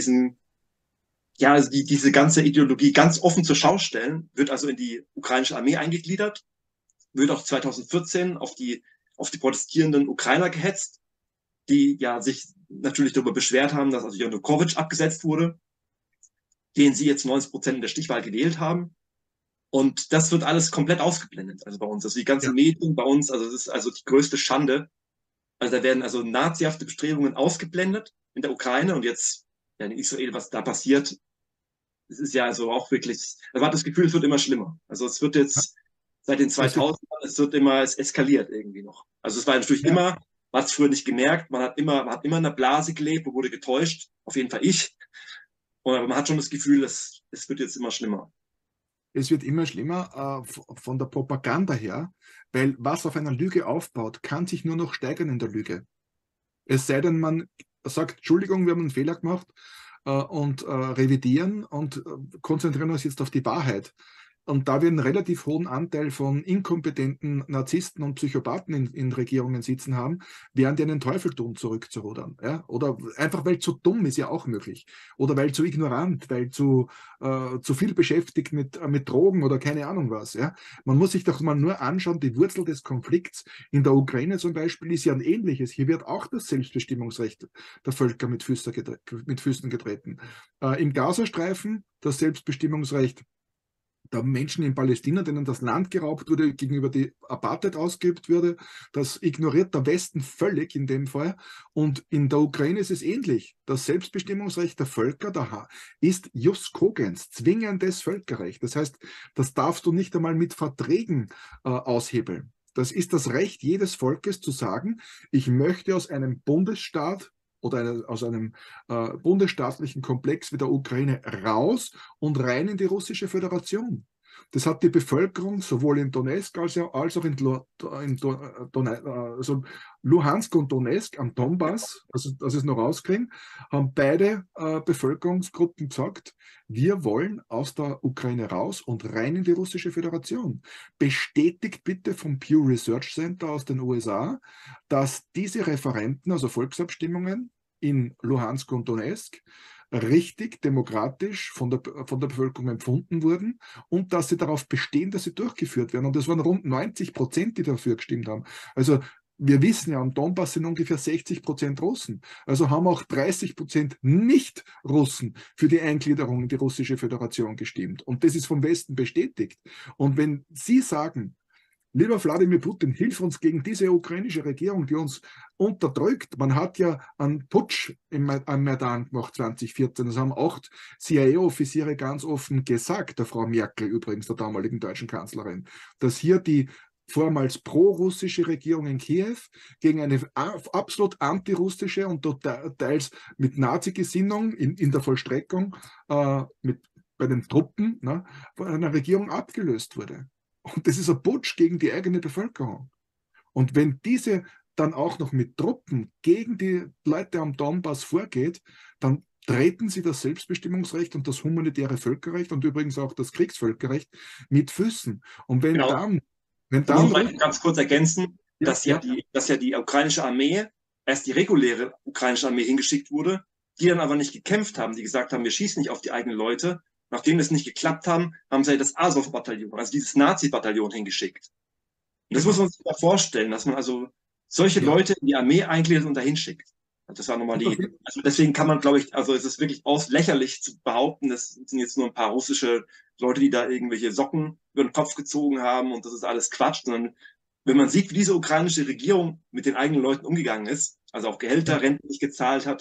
also diese ganze Ideologie ganz offen zur Schau stellen, wird also in die ukrainische Armee eingegliedert, wird auch 2014 auf die protestierenden Ukrainer gehetzt, die ja sich natürlich darüber beschwert haben, dass also Janukowitsch abgesetzt wurde, den sie jetzt 90% in der Stichwahl gewählt haben. Und das wird alles komplett ausgeblendet, also bei uns. Also die ganzen Medien bei uns, also das ist also die größte Schande. Also da werden also nazihafte Bestrebungen ausgeblendet in der Ukraine und jetzt ja, in Israel, was da passiert, es ist ja also auch wirklich, man hat das Gefühl, es wird immer schlimmer. Also es wird jetzt seit den 2000ern, es eskaliert irgendwie noch. Also es war natürlich immer, man hat es früher nicht gemerkt, man hat immer in einer Blase gelebt, man wurde getäuscht, auf jeden Fall ich. Aber man hat schon das Gefühl, es wird jetzt immer schlimmer. Es wird immer schlimmer von der Propaganda her, weil was auf einer Lüge aufbaut, kann sich nur noch steigern in der Lüge. Es sei denn, man sagt, Entschuldigung, wir haben einen Fehler gemacht und revidieren und konzentrieren uns jetzt auf die Wahrheit. Und da wir einen relativ hohen Anteil von inkompetenten Narzissten und Psychopathen in Regierungen sitzen haben, werden die einen Teufel tun, zurückzurudern. Ja? Oder einfach, weil zu dumm ist ja auch möglich. Oder weil zu ignorant, weil zu viel beschäftigt mit Drogen oder keine Ahnung was. Ja? Man muss sich doch mal nur anschauen, die Wurzel des Konflikts in der Ukraine zum Beispiel ist ja ein ähnliches. Hier wird auch das Selbstbestimmungsrecht der Völker mit Füßen getreten. Im Gazastreifen das Selbstbestimmungsrecht der Menschen in Palästina, denen das Land geraubt wurde, gegenüber die Apartheid ausgeübt wurde. Das ignoriert der Westen völlig in dem Fall. Und in der Ukraine ist es ähnlich. Das Selbstbestimmungsrecht der Völker ist jus cogens, zwingendes Völkerrecht. Das heißt, das darfst du nicht einmal mit Verträgen aushebeln. Das ist das Recht jedes Volkes zu sagen, ich möchte aus einem Bundesstaat oder aus einem bundesstaatlichen Komplex wie der Ukraine raus und rein in die russische Föderation. Das hat die Bevölkerung sowohl in Donetsk als auch in also Luhansk und Donetsk am Donbass, also dass es noch rauskriegen, haben beide Bevölkerungsgruppen gesagt, wir wollen aus der Ukraine raus und rein in die russische Föderation. Bestätigt bitte vom Pew Research Center aus den USA, dass diese Referenten, also Volksabstimmungen in Luhansk und Donetsk, richtig demokratisch von der Bevölkerung empfunden wurden und dass sie darauf bestehen, dass sie durchgeführt werden. Und das waren rund 90%, die dafür gestimmt haben. Also wir wissen ja, am Donbass sind ungefähr 60% Russen. Also haben auch 30% Nicht-Russen für die Eingliederung in die Russische Föderation gestimmt. Und das ist vom Westen bestätigt. Und wenn Sie sagen, lieber Wladimir Putin, hilf uns gegen diese ukrainische Regierung, die uns unterdrückt. Man hat ja einen Putsch am Maidan gemacht 2014. Das haben 8 CIA-Offiziere ganz offen gesagt, der Frau Merkel übrigens, der damaligen deutschen Kanzlerin, dass hier die vormals pro-russische Regierung in Kiew gegen eine absolut antirussische und teils mit Nazi-Gesinnung in der Vollstreckung bei den Truppen, ne, von einer Regierung abgelöst wurde. Und das ist ein Putsch gegen die eigene Bevölkerung. Und wenn diese dann auch noch mit Truppen gegen die Leute am Donbass vorgeht, dann treten sie das Selbstbestimmungsrecht und das humanitäre Völkerrecht und übrigens auch das Kriegsvölkerrecht mit Füßen. Und wenn Genau. dann... Da muss man ganz kurz ergänzen, dass ja die ukrainische Armee, erst die reguläre ukrainische Armee hingeschickt wurde, die dann aber nicht gekämpft haben, die gesagt haben, wir schießen nicht auf die eigenen Leute. Nachdem das nicht geklappt haben sie das Azov-Bataillon, also dieses Nazi-Bataillon hingeschickt. Und das muss man sich mal vorstellen, dass man also solche Leute in die Armee eingliedert und dahin schickt. Das war nochmal also deswegen kann man, glaube ich, also es ist wirklich lächerlich zu behaupten, das sind jetzt nur ein paar russische Leute, die da irgendwelche Socken über den Kopf gezogen haben und das ist alles Quatsch, sondern wenn man sieht, wie diese ukrainische Regierung mit den eigenen Leuten umgegangen ist, also auch Gehälter, Renten nicht gezahlt hat,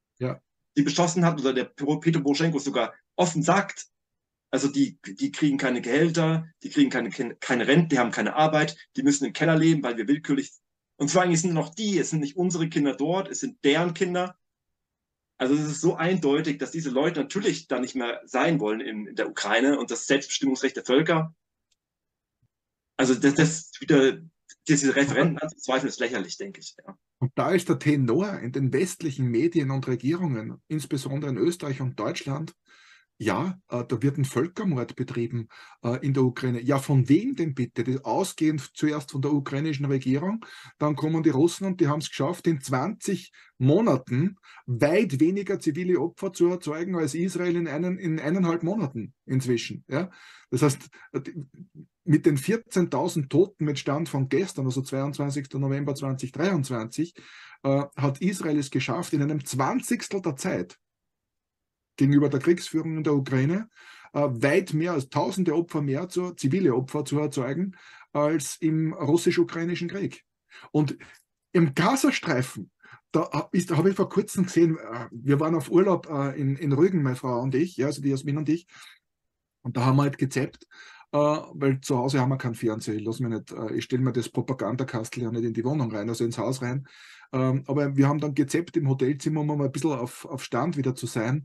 die beschossen hat, oder der Petro Poroschenko sogar offen sagt, also die kriegen keine Gehälter, die kriegen keine Renten, die haben keine Arbeit, die müssen im Keller leben, weil wir willkürlich. Und zwar eigentlich sind noch es sind nicht unsere Kinder dort, es sind deren Kinder. Also es ist so eindeutig, dass diese Leute natürlich da nicht mehr sein wollen in der Ukraine und das Selbstbestimmungsrecht der Völker. Also diese Referenten anzuzweifeln, ist lächerlich, denke ich. Ja. Und da ist der Tenor in den westlichen Medien und Regierungen, insbesondere in Österreich und Deutschland, ja, da wird ein Völkermord betrieben in der Ukraine. Ja, von wem denn bitte? Ausgehend zuerst von der ukrainischen Regierung, dann kommen die Russen und die haben es geschafft, in 20 Monaten weit weniger zivile Opfer zu erzeugen als Israel in 1,5 Monaten inzwischen. Ja? Das heißt, mit den 14.000 Toten mit Stand von gestern, also 22. November 2023, hat Israel es geschafft, in einem 20. der Zeit gegenüber der Kriegsführung in der Ukraine weit mehr als tausende Opfer mehr, zivile Opfer zu erzeugen, als im russisch-ukrainischen Krieg. Und im Gazastreifen, da habe ich vor kurzem gesehen, wir waren auf Urlaub in Rügen, meine Frau und ich, ja, also die Jasmin und ich, und da haben wir halt gezappt, weil zu Hause haben wir keinen Fernseher. Ich stelle mir das Propagandakastel ja nicht in die Wohnung rein, also ins Haus rein. Aber wir haben dann gezappt im Hotelzimmer, um mal ein bisschen auf Stand wieder zu sein.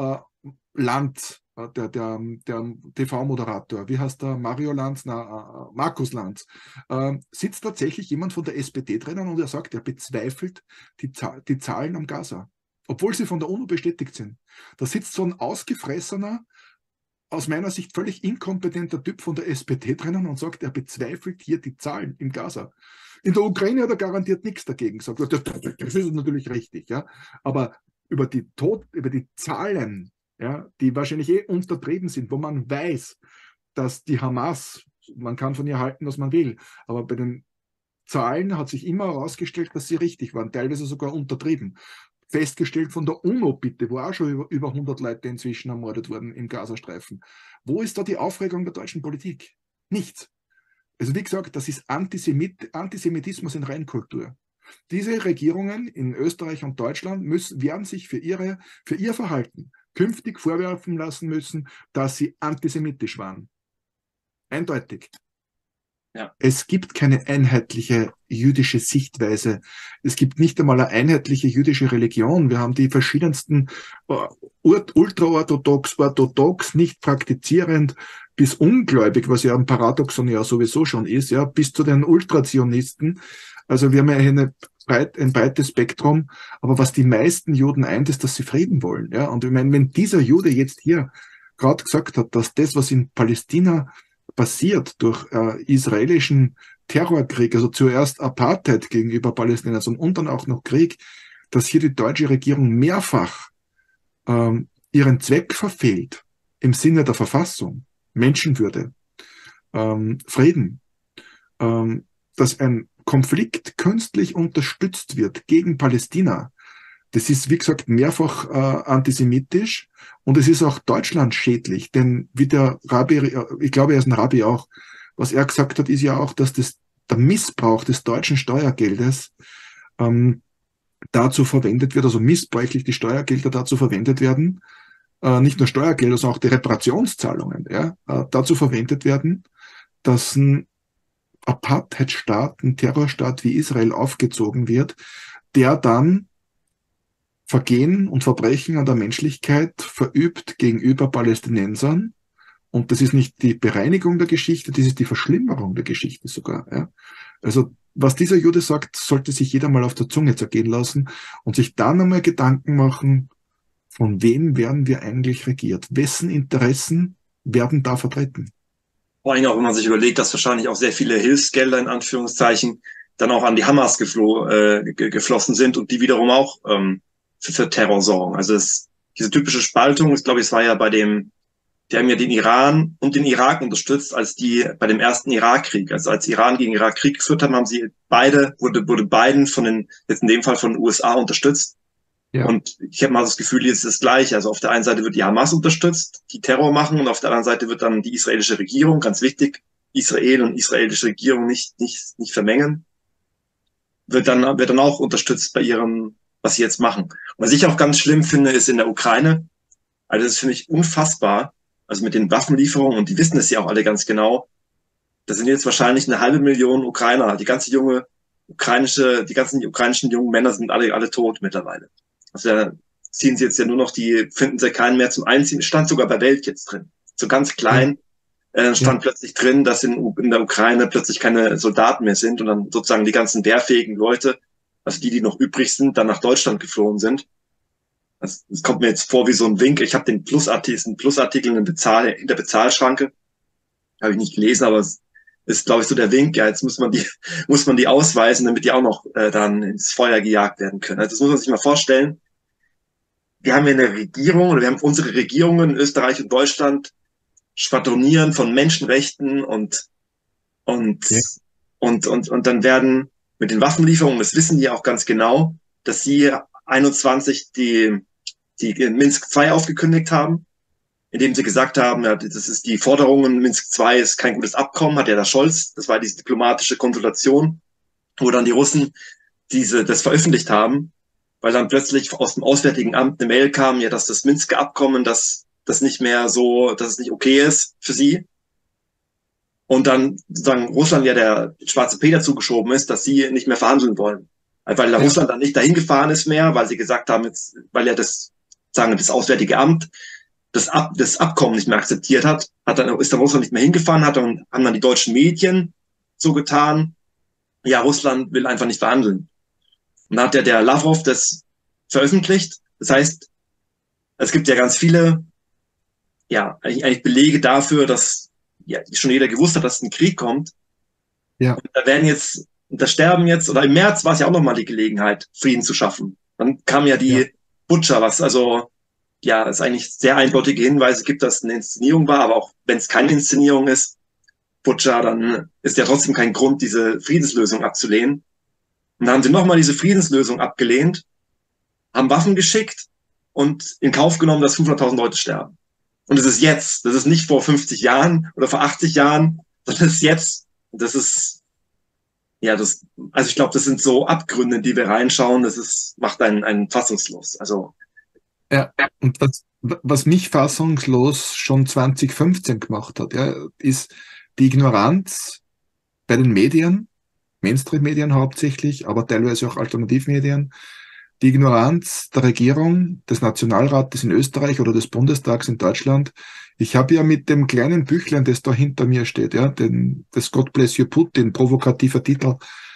Lanz, der TV-Moderator, wie heißt der? Mario Lanz? Markus Lanz. Sitzt tatsächlich jemand von der SPD drinnen und er sagt, er bezweifelt die Zahlen am Gaza, obwohl sie von der UNO bestätigt sind. Da sitzt so ein ausgefressener, aus meiner Sicht völlig inkompetenter Typ von der SPD drinnen und sagt, er bezweifelt hier die Zahlen im Gaza. In der Ukraine hat er garantiert nichts dagegen gesagt. Das ist natürlich richtig, ja. Aber über die Zahlen, ja, die wahrscheinlich untertrieben sind, wo man weiß, dass die Hamas, man kann von ihr halten, was man will, aber bei den Zahlen hat sich immer herausgestellt, dass sie richtig waren, teilweise sogar untertrieben. Festgestellt von der UNO, bitte, wo auch schon über 100 Leute inzwischen ermordet wurden im Gazastreifen. Wo ist da die Aufregung der deutschen Politik? Nichts. Also wie gesagt, das ist Antisemitismus in Reinkultur. Diese Regierungen in Österreich und Deutschland werden sich für ihr Verhalten künftig vorwerfen lassen müssen, dass sie antisemitisch waren. Eindeutig. Ja. Es gibt keine einheitliche jüdische Sichtweise. Es gibt nicht einmal eine einheitliche jüdische Religion. Wir haben die verschiedensten ultraorthodox, nicht praktizierend bis ungläubig, was ja ein Paradoxon ja sowieso schon ist, ja, bis zu den Ultrazionisten. Also wir haben ja ein breites Spektrum, aber was die meisten Juden eint, ist, dass sie Frieden wollen. Ja? Und ich meine, wenn dieser Jude jetzt hier gerade gesagt hat, dass das, was in Palästina passiert durch israelischen Terrorkrieg, also zuerst Apartheid gegenüber Palästinensern und dann auch noch Krieg, dass hier die deutsche Regierung mehrfach ihren Zweck verfehlt, im Sinne der Verfassung, Menschenwürde, Frieden, dass ein Konflikt künstlich unterstützt wird gegen Palästina, das ist, wie gesagt, mehrfach antisemitisch und es ist auch Deutschland schädlich, denn wie der Rabbi, ich glaube, er ist ein Rabbi auch, was er gesagt hat, ist ja auch, dass der Missbrauch des deutschen Steuergeldes dazu verwendet wird, also missbräuchlich die Steuergelder dazu verwendet werden, nicht nur Steuergelder, sondern auch die Reparationszahlungen, ja, dazu verwendet werden, dass ein Apartheidstaat, ein Terrorstaat wie Israel aufgezogen wird, der dann Vergehen und Verbrechen an der Menschlichkeit verübt gegenüber Palästinensern. Und das ist nicht die Bereinigung der Geschichte, das ist die Verschlimmerung der Geschichte sogar. Ja. Also was dieser Jude sagt, sollte sich jeder mal auf der Zunge zergehen lassen und sich dann einmal Gedanken machen, von wem werden wir eigentlich regiert? Wessen Interessen werden da vertreten? Vor allem auch, wenn man sich überlegt, dass wahrscheinlich auch sehr viele Hilfsgelder in Anführungszeichen dann auch an die Hamas geflossen sind und die wiederum auch für Terror sorgen. Also diese typische Spaltung ist, glaube ich, es war ja die haben ja den Iran und den Irak unterstützt, als die bei dem ersten Irakkrieg, also als Iran gegen Irak Krieg geführt haben, wurde Biden jetzt in dem Fall von den USA unterstützt. Ja. Und ich habe mal das Gefühl, jetzt ist das Gleiche. Also auf der einen Seite wird die Hamas unterstützt, die Terror machen, und auf der anderen Seite wird dann die israelische Regierung, ganz wichtig, Israel und israelische Regierung nicht vermengen, wird dann auch unterstützt bei ihrem, was sie jetzt machen. Und was ich auch ganz schlimm finde, ist in der Ukraine, also das ist für mich unfassbar, also mit den Waffenlieferungen, und die wissen es ja auch alle ganz genau, das sind jetzt wahrscheinlich 500.000 Ukrainer, die ganzen ukrainischen jungen Männer sind alle tot mittlerweile. Also da ziehen sie jetzt ja nur noch, finden sie keinen mehr zum Einziehen. Stand sogar bei Welt jetzt drin. So ganz klein stand plötzlich drin, dass in der Ukraine plötzlich keine Soldaten mehr sind und dann sozusagen die ganzen wehrfähigen Leute, also die noch übrig sind, dann nach Deutschland geflohen sind. Das kommt mir jetzt vor wie so ein Wink. Ich habe den Plusartikel in der Bezahlschranke. Habe ich nicht gelesen, aber es ist, glaube ich, so der Wink. Ja, jetzt muss man die ausweisen, damit die auch noch dann ins Feuer gejagt werden können. Also das muss man sich mal vorstellen. Wir haben hier eine Regierung, oder wir haben unsere Regierungen in Österreich und Deutschland schwadronieren von Menschenrechten und dann werden mit den Waffenlieferungen, das wissen die auch ganz genau, dass sie 21 die Minsk II aufgekündigt haben, indem sie gesagt haben, ja, das ist die Forderungen, Minsk II ist kein gutes Abkommen, hat ja der Scholz, das war diese diplomatische Konsultation, wo dann die Russen das veröffentlicht haben, weil dann plötzlich aus dem Auswärtigen Amt eine Mail kam, ja, dass das Minsker Abkommen, dass es nicht okay ist für sie. Und dann sozusagen Russland ja der schwarze Peter zugeschoben ist, dass sie nicht mehr verhandeln wollen. Weil Russland dann nicht dahin gefahren ist mehr, weil sie gesagt haben, weil ja das Auswärtige Amt das Abkommen nicht mehr akzeptiert ist dann Russland nicht mehr hingefahren, haben dann die deutschen Medien so getan, ja, Russland will einfach nicht verhandeln. Und dann hat der Lavrov das veröffentlicht. Das heißt, es gibt ja ganz viele, ja, eigentlich Belege dafür, dass ja schon jeder gewusst hat, dass ein Krieg kommt. Ja. Und da sterben jetzt, oder im März war es ja auch nochmal die Gelegenheit, Frieden zu schaffen. Dann kam ja die Butscha, was also, ja, es eigentlich sehr eindeutige Hinweise gibt, dass es eine Inszenierung war, aber auch wenn es keine Inszenierung ist, Butscha, dann ist ja trotzdem kein Grund, diese Friedenslösung abzulehnen. Und dann haben sie nochmal diese Friedenslösung abgelehnt, haben Waffen geschickt und in Kauf genommen, dass 500.000 Leute sterben. Und das ist jetzt, das ist nicht vor 50 Jahren oder vor 80 Jahren, sondern das ist jetzt. Das ist, ja, also ich glaube, das sind so Abgründe, in die wir reinschauen, macht einen fassungslos. Also. Ja, und was mich fassungslos schon 2015 gemacht hat, ja, ist die Ignoranz bei den Medien, Mainstream-Medien hauptsächlich, aber teilweise auch Alternativmedien, die Ignoranz der Regierung, des Nationalrates in Österreich oder des Bundestags in Deutschland. Ich habe ja mit dem kleinen Büchlein, das da hinter mir steht, ja, das God Bless You Putin, provokativer Titel,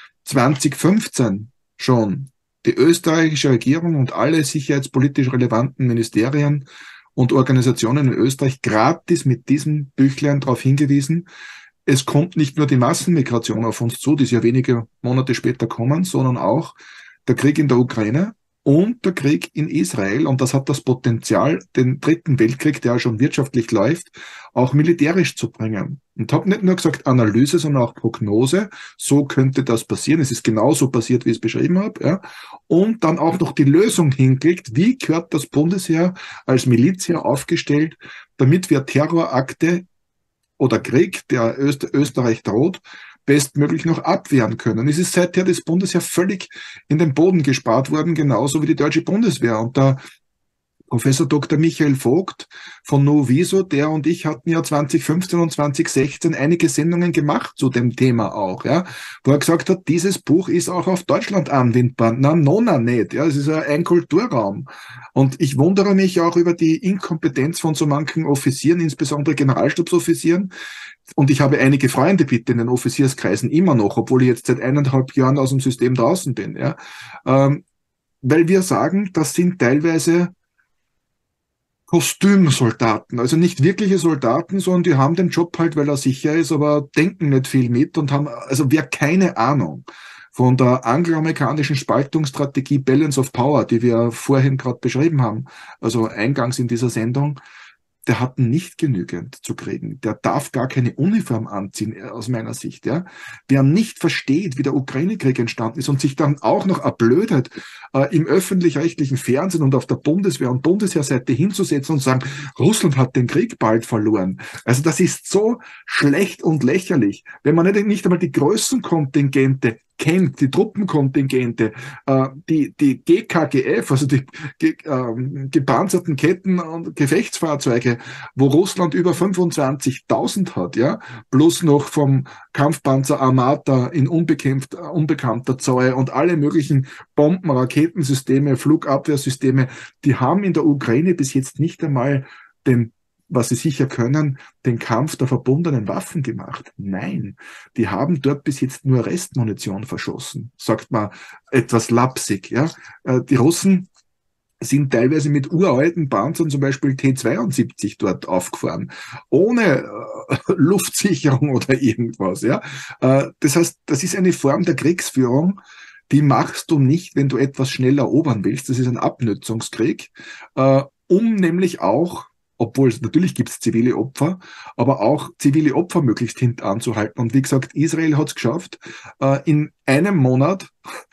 2015 schon die österreichische Regierung und alle sicherheitspolitisch relevanten Ministerien und Organisationen in Österreich gratis mit diesem Büchlein darauf hingewiesen, es kommt nicht nur die Massenmigration auf uns zu, die ja wenige Monate später kommen, sondern auch der Krieg in der Ukraine. und der Krieg in Israel. Und das hat das Potenzial, den dritten Weltkrieg, der ja schon wirtschaftlich läuft, auch militärisch zu bringen. Und habe nicht nur gesagt Analyse, sondern auch Prognose. So könnte das passieren. Es ist genauso passiert, wie ich es beschrieben habe. Ja. Und dann auch noch die Lösung hinkriegt. Wie gehört das Bundesheer als Milizheer aufgestellt, damit wir Terrorakte oder Krieg, der Österreich droht, bestmöglich noch abwehren können. Es ist seither das Bundesheer völlig in den Boden gespart worden, genauso wie die deutsche Bundeswehr. Und der Professor Dr. Michael Vogt von Noviso, der und ich hatten ja 2015 und 2016 einige Sendungen gemacht zu dem Thema auch, ja, wo er gesagt hat, dieses Buch ist auch auf Deutschland anwendbar. Na, nona nicht, ja, es ist ein Kulturraum. Und ich wundere mich auch über die Inkompetenz von so manchen Offizieren, insbesondere Generalstabsoffizieren. Und ich habe einige Freunde bitte in den Offizierskreisen immer noch, obwohl ich jetzt seit 1,5 Jahren aus dem System draußen bin, ja, weil wir sagen, das sind teilweise Kostümsoldaten, also nicht wirkliche Soldaten, sondern die haben den Job halt, weil er sicher ist, aber denken nicht viel mit und haben, also wer keine Ahnung von der angloamerikanischen Spaltungsstrategie Balance of Power, die wir vorhin gerade beschrieben haben, also eingangs in dieser Sendung, der hat nicht genügend zu kriegen. Der darf gar keine Uniform anziehen, aus meiner Sicht. Ja. Wer nicht versteht, wie der Ukraine-Krieg entstanden ist und sich dann auch noch erblödet, im öffentlich-rechtlichen Fernsehen und auf der Bundeswehr- und Bundesheerseite hinzusetzen und sagen, Russland hat den Krieg bald verloren. Also das ist so schlecht und lächerlich. Wenn man nicht einmal die Größenkontingente kennt, die Truppenkontingente, die GKGF, also die gepanzerten Ketten- und Gefechtsfahrzeuge, wo Russland über 25.000 hat, ja, plus noch vom Kampfpanzer Armata in unbekannter Zahl und alle möglichen Bomben, Raketensysteme, Flugabwehrsysteme, die haben in der Ukraine bis jetzt nicht einmal was sie sicher können, den Kampf der verbundenen Waffen gemacht. Nein, die haben dort bis jetzt nur Restmunition verschossen, sagt man etwas lapsig. Ja? Die Russen sind teilweise mit uralten Panzern, zum Beispiel T-72 dort aufgefahren, ohne Luftsicherung oder irgendwas. Ja? Das heißt, das ist eine Form der Kriegsführung, die machst du nicht, wenn du etwas schnell erobern willst. Das ist ein Abnutzungskrieg, um nämlich auch, obwohl es natürlich gibt es zivile Opfer, aber auch zivile Opfer möglichst hintanzuhalten. Und wie gesagt, Israel hat es geschafft, in einem Monat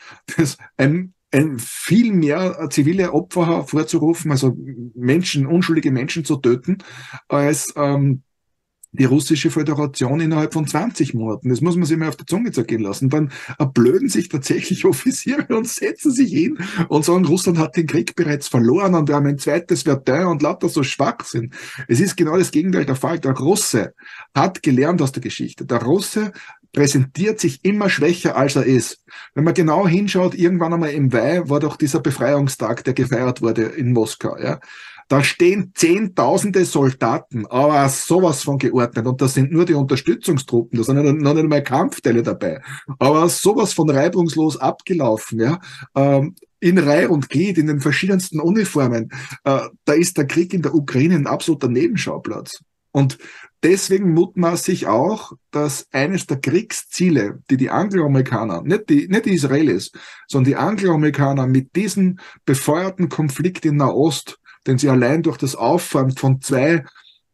ein viel mehr zivile Opfer hervorzurufen, also Menschen, unschuldige Menschen zu töten, als die russische Föderation innerhalb von 20 Monaten. Das muss man sich mal auf der Zunge zergehen lassen. Dann erblöden sich tatsächlich Offiziere und setzen sich hin und sagen, Russland hat den Krieg bereits verloren und wir haben ein zweites Verdun und lauter so Schwachsinn. Es ist genau das Gegenteil der Fall. Der Russe hat gelernt aus der Geschichte. Der Russe präsentiert sich immer schwächer, als er ist. Wenn man genau hinschaut, irgendwann einmal im Mai war doch dieser Befreiungstag, der gefeiert wurde in Moskau, ja. Da stehen Zehntausende Soldaten, aber sowas von geordnet. Und das sind nur die Unterstützungstruppen, da sind noch nicht mal Kampfteile dabei. Aber sowas von reibungslos abgelaufen, ja. In Reihe und Glied, in den verschiedensten Uniformen. Da ist der Krieg in der Ukraine ein absoluter Nebenschauplatz. Und deswegen mutmaße ich auch, dass eines der Kriegsziele, die die Angloamerikaner, nicht die Israelis, sondern die Angloamerikaner mit diesem befeuerten Konflikt in Nahost, den sie allein durch das Auffahren von 2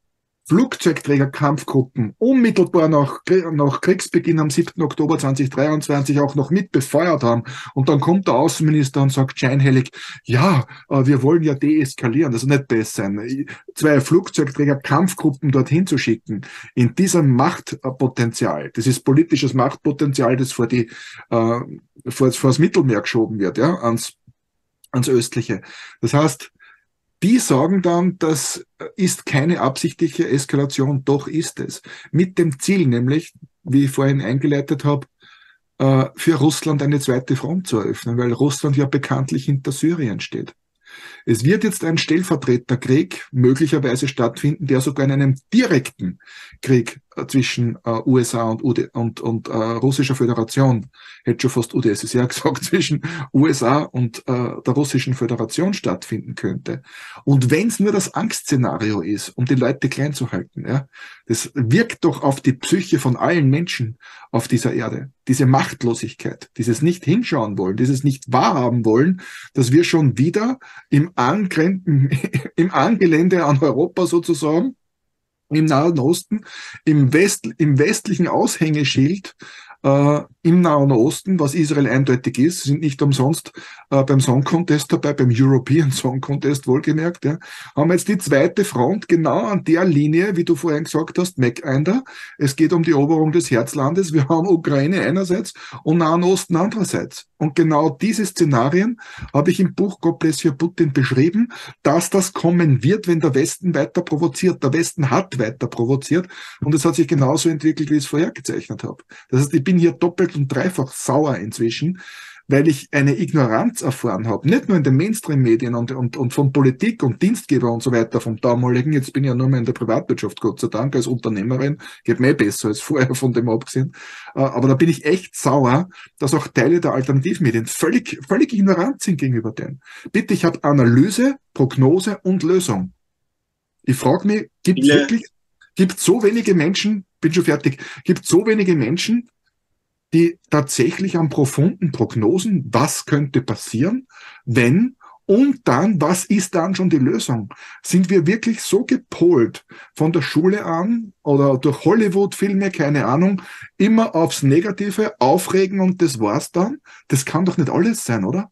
Flugzeugträgerkampfgruppen unmittelbar nach Kriegsbeginn am 7. Oktober 2023 auch noch mit befeuert haben. Und dann kommt der Außenminister und sagt scheinheilig, ja, wir wollen ja deeskalieren, also nicht besser sein. 2 Flugzeugträgerkampfgruppen dorthin zu schicken, in diesem Machtpotenzial, das ist politisches Machtpotenzial, das vor das Mittelmeer geschoben wird, ja, ans Östliche. Das heißt, die sagen dann, das ist keine absichtliche Eskalation, doch ist es. Mit dem Ziel nämlich, wie ich vorhin eingeleitet habe, für Russland eine zweite Front zu eröffnen, weil Russland ja bekanntlich hinter Syrien steht. Es wird jetzt ein Stellvertreterkrieg möglicherweise stattfinden, der sogar in einem direkten Krieg zwischen USA und, russischer Föderation, hätte schon fast UdSSR gesagt, zwischen USA und der russischen Föderation stattfinden könnte. Und wenn es nur das Angstszenario ist, um die Leute klein zu halten, ja, das wirkt doch auf die Psyche von allen Menschen auf dieser Erde. Diese Machtlosigkeit, dieses nicht hinschauen wollen, dieses nicht wahrhaben wollen, dass wir schon wieder im Angelände an Europa sozusagen, im Nahen Osten, im westlichen Aushängeschild im Nahen Osten, was Israel eindeutig ist, sind nicht umsonst beim Song Contest dabei, beim European Song Contest wohlgemerkt, ja, haben wir jetzt die zweite Front genau an der Linie, wie du vorhin gesagt hast, Meck-Einder. Es geht um die Eroberung des Herzlandes. Wir haben Ukraine einerseits und Nahen Osten andererseits. Und genau diese Szenarien habe ich im Buch God Bless Your Putin beschrieben, dass das kommen wird, wenn der Westen weiter provoziert. Der Westen hat weiter provoziert und es hat sich genauso entwickelt, wie ich es vorher gezeichnet habe. Das heißt, ich bin hier doppelt und dreifach sauer inzwischen, weil ich eine Ignoranz erfahren habe, nicht nur in den Mainstream-Medien und von Politik und Dienstgeber und so weiter vom damaligen, jetzt bin ich ja nur mehr in der Privatwirtschaft, Gott sei Dank, als Unternehmerin, geht mir besser als vorher von dem abgesehen, aber da bin ich echt sauer, dass auch Teile der Alternativmedien völlig ignorant sind gegenüber dem. Bitte, ich habe Analyse, Prognose und Lösung. Ich frage mich, gibt so wenige Menschen, bin schon fertig, gibt so wenige Menschen, die tatsächlich an profunden Prognosen, was könnte passieren, wenn, und dann, was ist dann schon die Lösung? Sind wir wirklich so gepolt von der Schule an oder durch Hollywood-Filme, keine Ahnung, immer aufs Negative, aufregen und das war's dann? Das kann doch nicht alles sein, oder?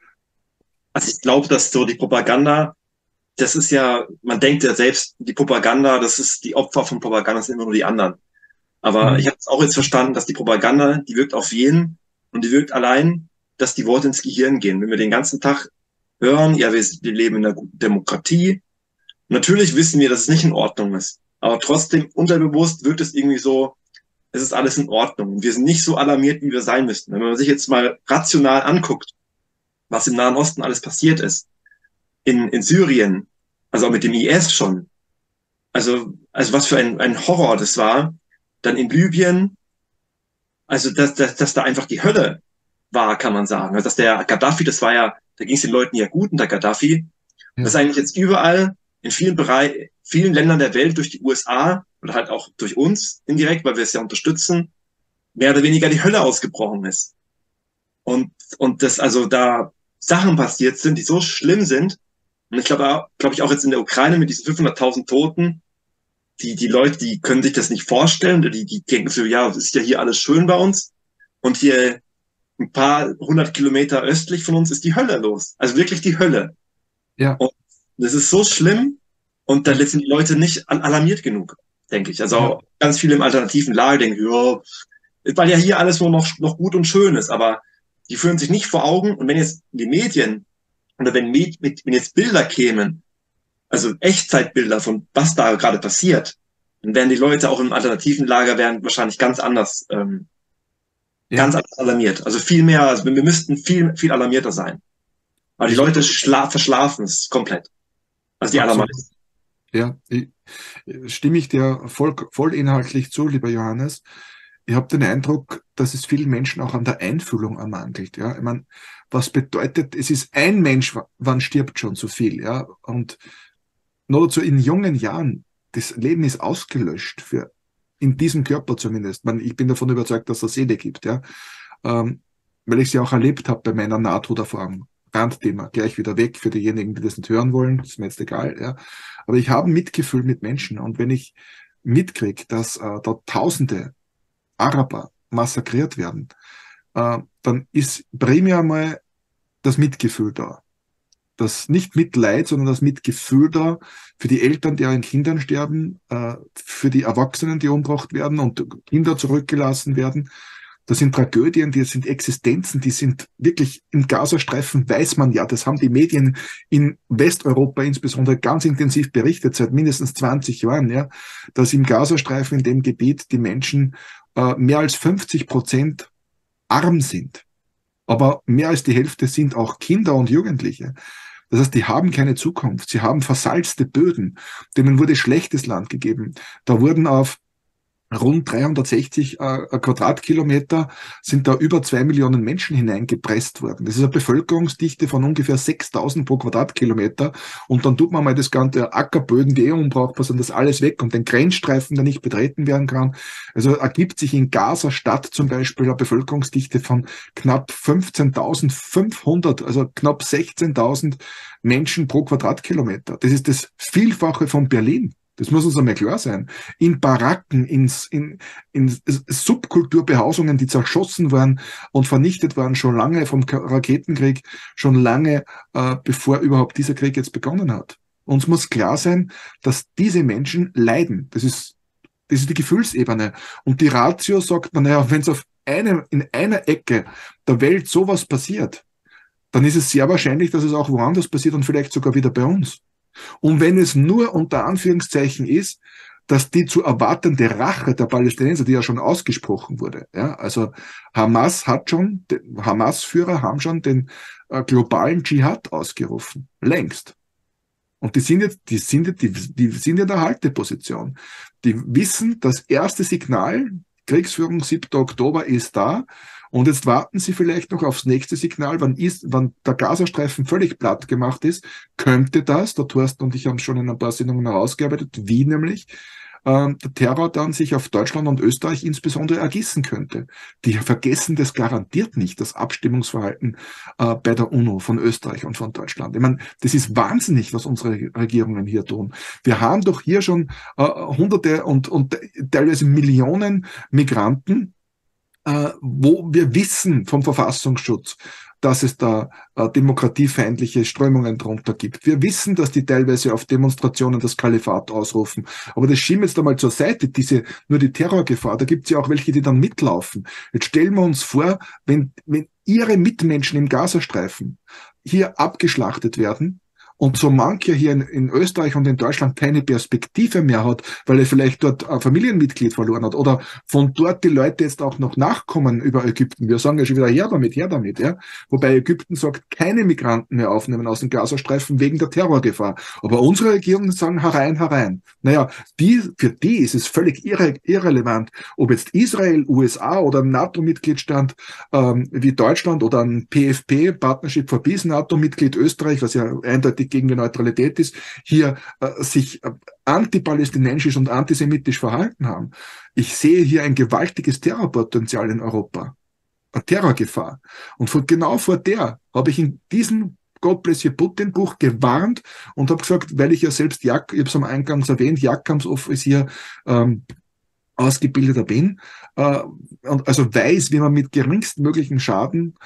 Also ich glaube, dass so die Propaganda, das ist ja, man denkt ja selbst, die Propaganda, das ist die Opfer von Propaganda, sind immer nur die anderen. Aber ich habe es auch jetzt verstanden, dass die Propaganda, die wirkt auf jeden und die wirkt allein, dass die Worte ins Gehirn gehen. Wenn wir den ganzen Tag hören, ja, wir leben in einer guten Demokratie. Natürlich wissen wir, dass es nicht in Ordnung ist. Aber trotzdem, unterbewusst wirkt es irgendwie so, es ist alles in Ordnung. Wir sind nicht so alarmiert, wie wir sein müssten. Wenn man sich jetzt mal rational anguckt, was im Nahen Osten alles passiert ist, in Syrien, also auch mit dem IS schon, also was für ein Horror das war, dann in Libyen, also dass da einfach die Hölle war, kann man sagen. Also dass der Gaddafi, das war ja, da ging es den Leuten ja gut, und der Gaddafi, das ist eigentlich jetzt überall in vielen Bereichen, vielen Ländern der Welt durch die USA oder halt auch durch uns indirekt, weil wir es ja unterstützen, mehr oder weniger die Hölle ausgebrochen ist. Und das, also da Sachen passiert sind, die so schlimm sind. Und ich glaube ich auch jetzt in der Ukraine mit diesen 500.000 Toten, die Leute, die können sich das nicht vorstellen, die denken so, ja, es ist ja hier alles schön bei uns und hier ein paar 100 Kilometer östlich von uns ist die Hölle los. Also wirklich die Hölle. Ja. Und das ist so schlimm und da sind die Leute nicht alarmiert genug, denke ich. Also auch ganz viele im alternativen Lager denken, ja, weil ja hier alles nur noch gut und schön ist, aber die führen sich nicht vor Augen. Und wenn jetzt die Medien oder wenn jetzt Bilder kämen, also Echtzeitbilder von was da gerade passiert, dann wären die Leute auch im alternativen Lager wahrscheinlich ganz anders alarmiert. Also viel mehr, also wir müssten viel alarmierter sein. Aber die Leute verschlafen es komplett. Also die allermeisten. Ja, stimme ich dir voll inhaltlich zu, lieber Johannes. Ich habe den Eindruck, dass es vielen Menschen auch an der Einfühlung ermangelt. Ja, ich meine, was bedeutet, es ist ein Mensch, wann stirbt schon so viel, ja, und nur dazu in jungen Jahren, das Leben ist ausgelöscht, in diesem Körper zumindest. Ich bin davon überzeugt, dass es Seele gibt, ja, weil ich sie auch erlebt habe bei meiner Nahtoderfahrung. Randthema, gleich wieder weg für diejenigen, die das nicht hören wollen, ist mir jetzt egal, ja. Aber ich habe Mitgefühl mit Menschen, und wenn ich mitkriege, dass da Tausende Araber massakriert werden, dann ist primär mal das Mitgefühl da. Das nicht Mitleid, sondern das Mitgefühl da für die Eltern, deren Kindern sterben, für die Erwachsenen, die umgebracht werden und Kinder zurückgelassen werden. Das sind Tragödien, die sind Existenzen, die sind wirklich im Gazastreifen, weiß man ja, das haben die Medien in Westeuropa insbesondere ganz intensiv berichtet, seit mindestens 20 Jahren, ja, dass im Gazastreifen, in dem Gebiet, die Menschen mehr als 50% arm sind. Aber mehr als die Hälfte sind auch Kinder und Jugendliche. Das heißt, die haben keine Zukunft. Sie haben versalzte Böden. Denen wurde schlechtes Land gegeben. Da wurden auf rund 360 Quadratkilometer sind da über 2 Millionen Menschen hineingepresst worden. Das ist eine Bevölkerungsdichte von ungefähr 6.000 pro Quadratkilometer. Und dann tut man mal das ganze Ackerböden, die unbrauchbar sind, das alles weg und den Grenzstreifen, der nicht betreten werden kann. Also ergibt sich in Gaza-Stadt zum Beispiel eine Bevölkerungsdichte von knapp 15.500, also knapp 16.000 Menschen pro Quadratkilometer. Das ist das Vielfache von Berlin. Das muss uns einmal klar sein. In Baracken, in Subkulturbehausungen, die zerschossen waren und vernichtet waren, schon lange vom Raketenkrieg, schon lange, bevor überhaupt dieser Krieg jetzt begonnen hat. Uns muss klar sein, dass diese Menschen leiden. Das ist die Gefühlsebene. Und die Ratio sagt, naja, wenn es in einer Ecke der Welt sowas passiert, dann ist es sehr wahrscheinlich, dass es auch woanders passiert und vielleicht sogar wieder bei uns. Und wenn es nur unter Anführungszeichen ist, dass die zu erwartende Rache der Palästinenser, die ja schon ausgesprochen wurde, ja, also Hamas-Führer haben schon den globalen Dschihad ausgerufen, längst. Und die sind in der Halteposition. Die wissen, das erste Signal, Kriegsführung 7. Oktober ist da. Und jetzt warten sie vielleicht noch aufs nächste Signal, wann der Gazastreifen völlig platt gemacht ist, könnte das, der Thorsten und ich haben schon in ein paar Sendungen herausgearbeitet, wie nämlich der Terror dann sich auf Deutschland und Österreich insbesondere ergießen könnte. Die vergessen das garantiert nicht, das Abstimmungsverhalten bei der UNO von Österreich und von Deutschland. Ich meine, das ist wahnsinnig, was unsere Regierungen hier tun. Wir haben doch hier schon Hunderte und teilweise Millionen Migranten, wo wir wissen vom Verfassungsschutz, dass es da demokratiefeindliche Strömungen drunter gibt. Wir wissen, dass die teilweise auf Demonstrationen das Kalifat ausrufen. Aber das schieben jetzt einmal zur Seite, nur die Terrorgefahr. Da gibt es ja auch welche, die dann mitlaufen. Jetzt stellen wir uns vor, wenn ihre Mitmenschen im Gazastreifen hier abgeschlachtet werden, und so mancher hier in Österreich und in Deutschland keine Perspektive mehr hat, weil er vielleicht dort ein Familienmitglied verloren hat oder von dort die Leute jetzt auch noch nachkommen über Ägypten. Wir sagen ja schon wieder, her damit, ja. Wobei Ägypten sagt, keine Migranten mehr aufnehmen aus dem Gazastreifen wegen der Terrorgefahr. Aber unsere Regierungen sagen, herein. Naja, für die ist es völlig irrelevant, ob jetzt Israel, USA oder ein NATO-Mitgliedstaat wie Deutschland oder ein PFP, Partnership for Peace, NATO-Mitglied Österreich, was ja eindeutig gegen die Neutralität ist, hier sich antipalästinensisch und antisemitisch verhalten haben. Ich sehe hier ein gewaltiges Terrorpotenzial in Europa, eine Terrorgefahr. Und genau vor der habe ich in diesem God Bless You Putin Buch gewarnt und habe gesagt, weil ich ja selbst, ich habe es am Eingangs erwähnt, Jagdkampfoffizier ausgebildeter bin, und also weiß, wie man mit geringstmöglichen Schaden,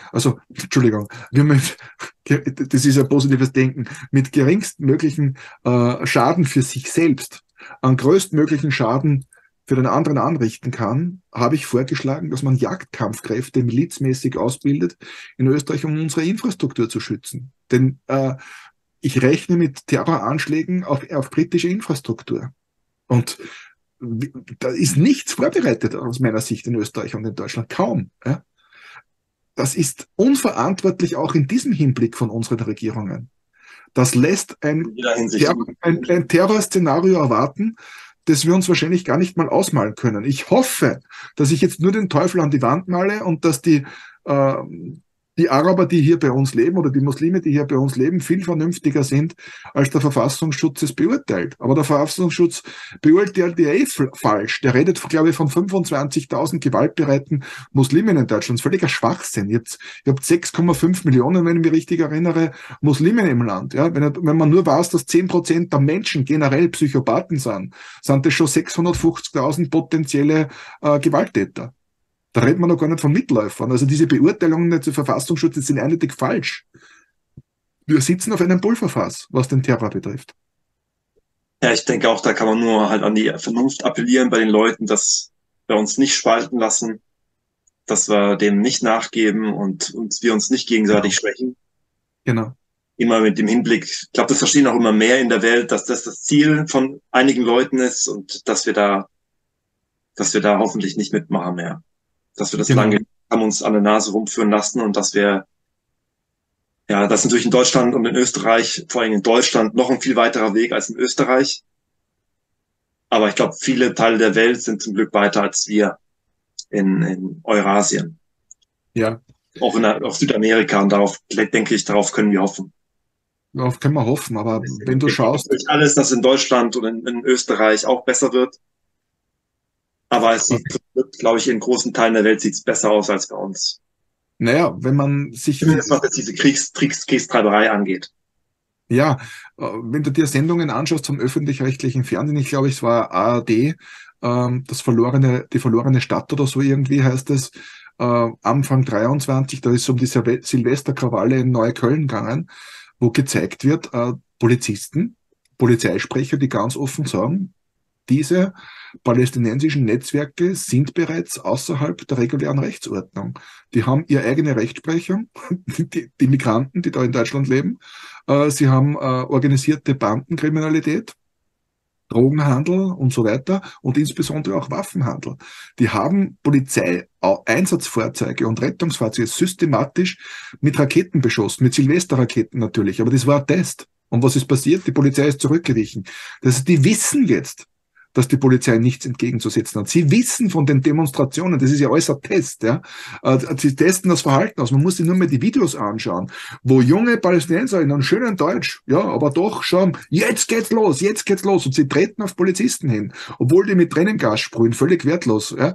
das ist ein positives Denken, mit geringstmöglichen Schaden für sich selbst, an größtmöglichen Schaden für den anderen anrichten kann, habe ich vorgeschlagen, dass man Jagdkampfkräfte milizmäßig ausbildet in Österreich, um unsere Infrastruktur zu schützen. Denn ich rechne mit Terroranschlägen auf kritische Infrastruktur. Und da ist nichts vorbereitet aus meiner Sicht in Österreich und in Deutschland, kaum. Ja? Das ist unverantwortlich auch in diesem Hinblick von unseren Regierungen. Das lässt ein Terrorszenario erwarten, das wir uns wahrscheinlich gar nicht mal ausmalen können. Ich hoffe, dass ich jetzt nur den Teufel an die Wand male und dass die Araber, die hier bei uns leben, oder die Muslime, die hier bei uns leben, viel vernünftiger sind, als der Verfassungsschutz es beurteilt. Aber der Verfassungsschutz beurteilt ja falsch. Der redet, glaube ich, von 25.000 gewaltbereiten Muslimen in Deutschland. Das ist völliger Schwachsinn. Ihr habt 6,5 Millionen, wenn ich mich richtig erinnere, Muslimen im Land. Ja, wenn man nur weiß, dass 10% der Menschen generell Psychopathen sind das schon 650.000 potenzielle Gewalttäter. Da redet man noch gar nicht von Mitläufern. Also diese Beurteilungen des Verfassungsschutzes sind eindeutig falsch. Wir sitzen auf einem Pulverfass, was den Terror betrifft. Ja, ich denke auch, da kann man nur halt an die Vernunft appellieren bei den Leuten, dass wir uns nicht spalten lassen, dass wir dem nicht nachgeben und wir uns nicht gegenseitig schwächen. Genau. Immer mit dem Hinblick, ich glaube, das verstehen auch immer mehr in der Welt, dass das Ziel von einigen Leuten ist und dass wir da hoffentlich nicht mitmachen mehr. Dass wir das lange haben uns an der Nase rumführen lassen und dass wir, ja, das ist natürlich in Deutschland und in Österreich, vor allem in Deutschland, noch ein viel weiterer Weg als in Österreich. Aber ich glaube, viele Teile der Welt sind zum Glück weiter als wir in Eurasien. Ja, Auch auch Südamerika, und darauf, denke ich, darauf können wir hoffen. darauf können wir hoffen. Aber wenn du Ich denke schaust, natürlich alles, dass in Deutschland und in Österreich auch besser wird. Aber es sieht, glaube ich, in großen Teilen der Welt sieht es besser aus als bei uns. naja, wenn man sich, Zumindest was jetzt diese Kriegstreiberei angeht. ja, wenn du dir Sendungen anschaust vom öffentlich-rechtlichen Fernsehen, ich glaube, es war ARD, die verlorene Stadt oder so irgendwie heißt es, Anfang 23, da ist es um die Silvesterkrawalle in Neukölln gegangen, wo gezeigt wird, Polizisten, Polizeisprecher, die ganz offen sagen, diese palästinensischen Netzwerke sind bereits außerhalb der regulären Rechtsordnung. Die haben ihre eigene Rechtsprechung, die Migranten, die da in Deutschland leben. Sie haben organisierte Bandenkriminalität, Drogenhandel und so weiter und insbesondere auch Waffenhandel. Die haben Polizeieinsatzfahrzeuge und Rettungsfahrzeuge systematisch mit Raketen beschossen, mit Silvesterraketen natürlich, aber das war ein Test. Und was ist passiert? Die Polizei ist zurückgewichen. Das heißt, die wissen jetzt, dass die Polizei nichts entgegenzusetzen hat. Sie wissen von den Demonstrationen, das ist ja alles ein Test. Ja? Sie testen das Verhalten aus. Man muss sich nur mal die Videos anschauen, wo junge Palästinenser in einem schönen Deutsch, ja, aber doch schon, jetzt geht's los, jetzt geht's los. Und sie treten auf Polizisten hin, obwohl die mit Tränengas sprühen, völlig wertlos. Ja?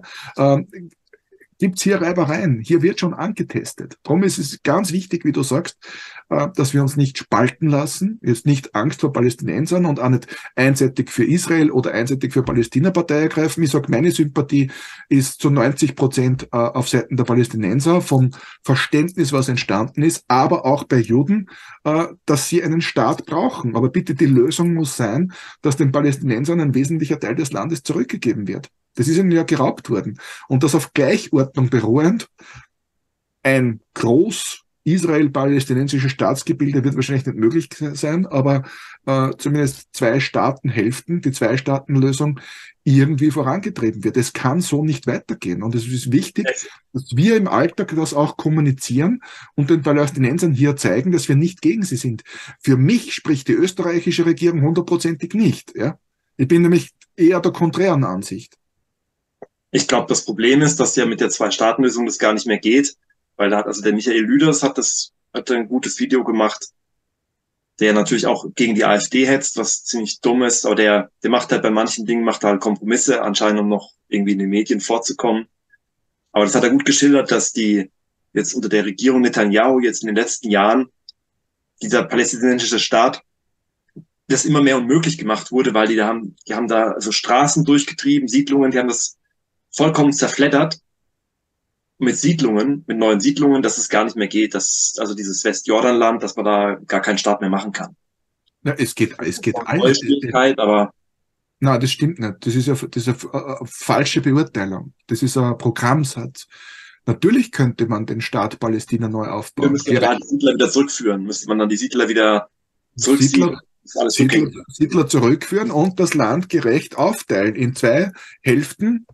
Gibt es hier Reibereien? Hier wird schon angetestet. Darum ist es ganz wichtig, wie du sagst, dass wir uns nicht spalten lassen, jetzt nicht Angst vor Palästinensern und auch nicht einseitig für Israel oder einseitig für Palästina Partei ergreifen. Ich sage, meine Sympathie ist zu 90% auf Seiten der Palästinenser vom Verständnis, was entstanden ist, aber auch bei Juden, dass sie einen Staat brauchen. Aber bitte, die Lösung muss sein, dass den Palästinensern ein wesentlicher Teil des Landes zurückgegeben wird. Das ist ihnen ja geraubt worden. Und das auf Gleichordnung beruhend, ein groß-israel-palästinensisches Staatsgebilde wird wahrscheinlich nicht möglich sein, aber zumindest zwei Staatenhälften, die Zwei-Staaten-Lösung, irgendwie vorangetrieben wird. Es kann so nicht weitergehen. Und es ist wichtig, dass wir im Alltag das auch kommunizieren und den Palästinensern hier zeigen, dass wir nicht gegen sie sind. Für mich spricht die österreichische Regierung hundertprozentig nicht. Ja? Ich bin nämlich eher der konträren Ansicht. Ich glaube, das Problem ist, dass ja mit der Zwei-Staaten-Lösung das gar nicht mehr geht, weil da hat, also der Michael Lüders hat ein gutes Video gemacht, der natürlich auch gegen die AfD hetzt, was ziemlich dumm ist, aber der macht halt bei manchen Dingen, macht halt Kompromisse, anscheinend um noch irgendwie in den Medien vorzukommen. Aber das hat er gut geschildert, dass die jetzt unter der Regierung Netanyahu jetzt in den letzten Jahren dieser palästinensische Staat das immer mehr unmöglich gemacht wurde, weil die haben da so Straßen durchgetrieben, Siedlungen, die haben das vollkommen zerfleddert mit Siedlungen, mit neuen Siedlungen, dass es gar nicht mehr geht, also dieses Westjordanland, dass man da gar keinen Staat mehr machen kann. Ja, es geht alles. Schwierigkeit, aber nein, das stimmt nicht. Das ist eine falsche Beurteilung. Das ist ein Programmsatz. Natürlich könnte man den Staat Palästina neu aufbauen. Müsste man da die Siedler wieder zurückführen, müsste man dann die Siedler wieder zurückziehen. Siedler zurückführen und das Land gerecht aufteilen in zwei Hälften,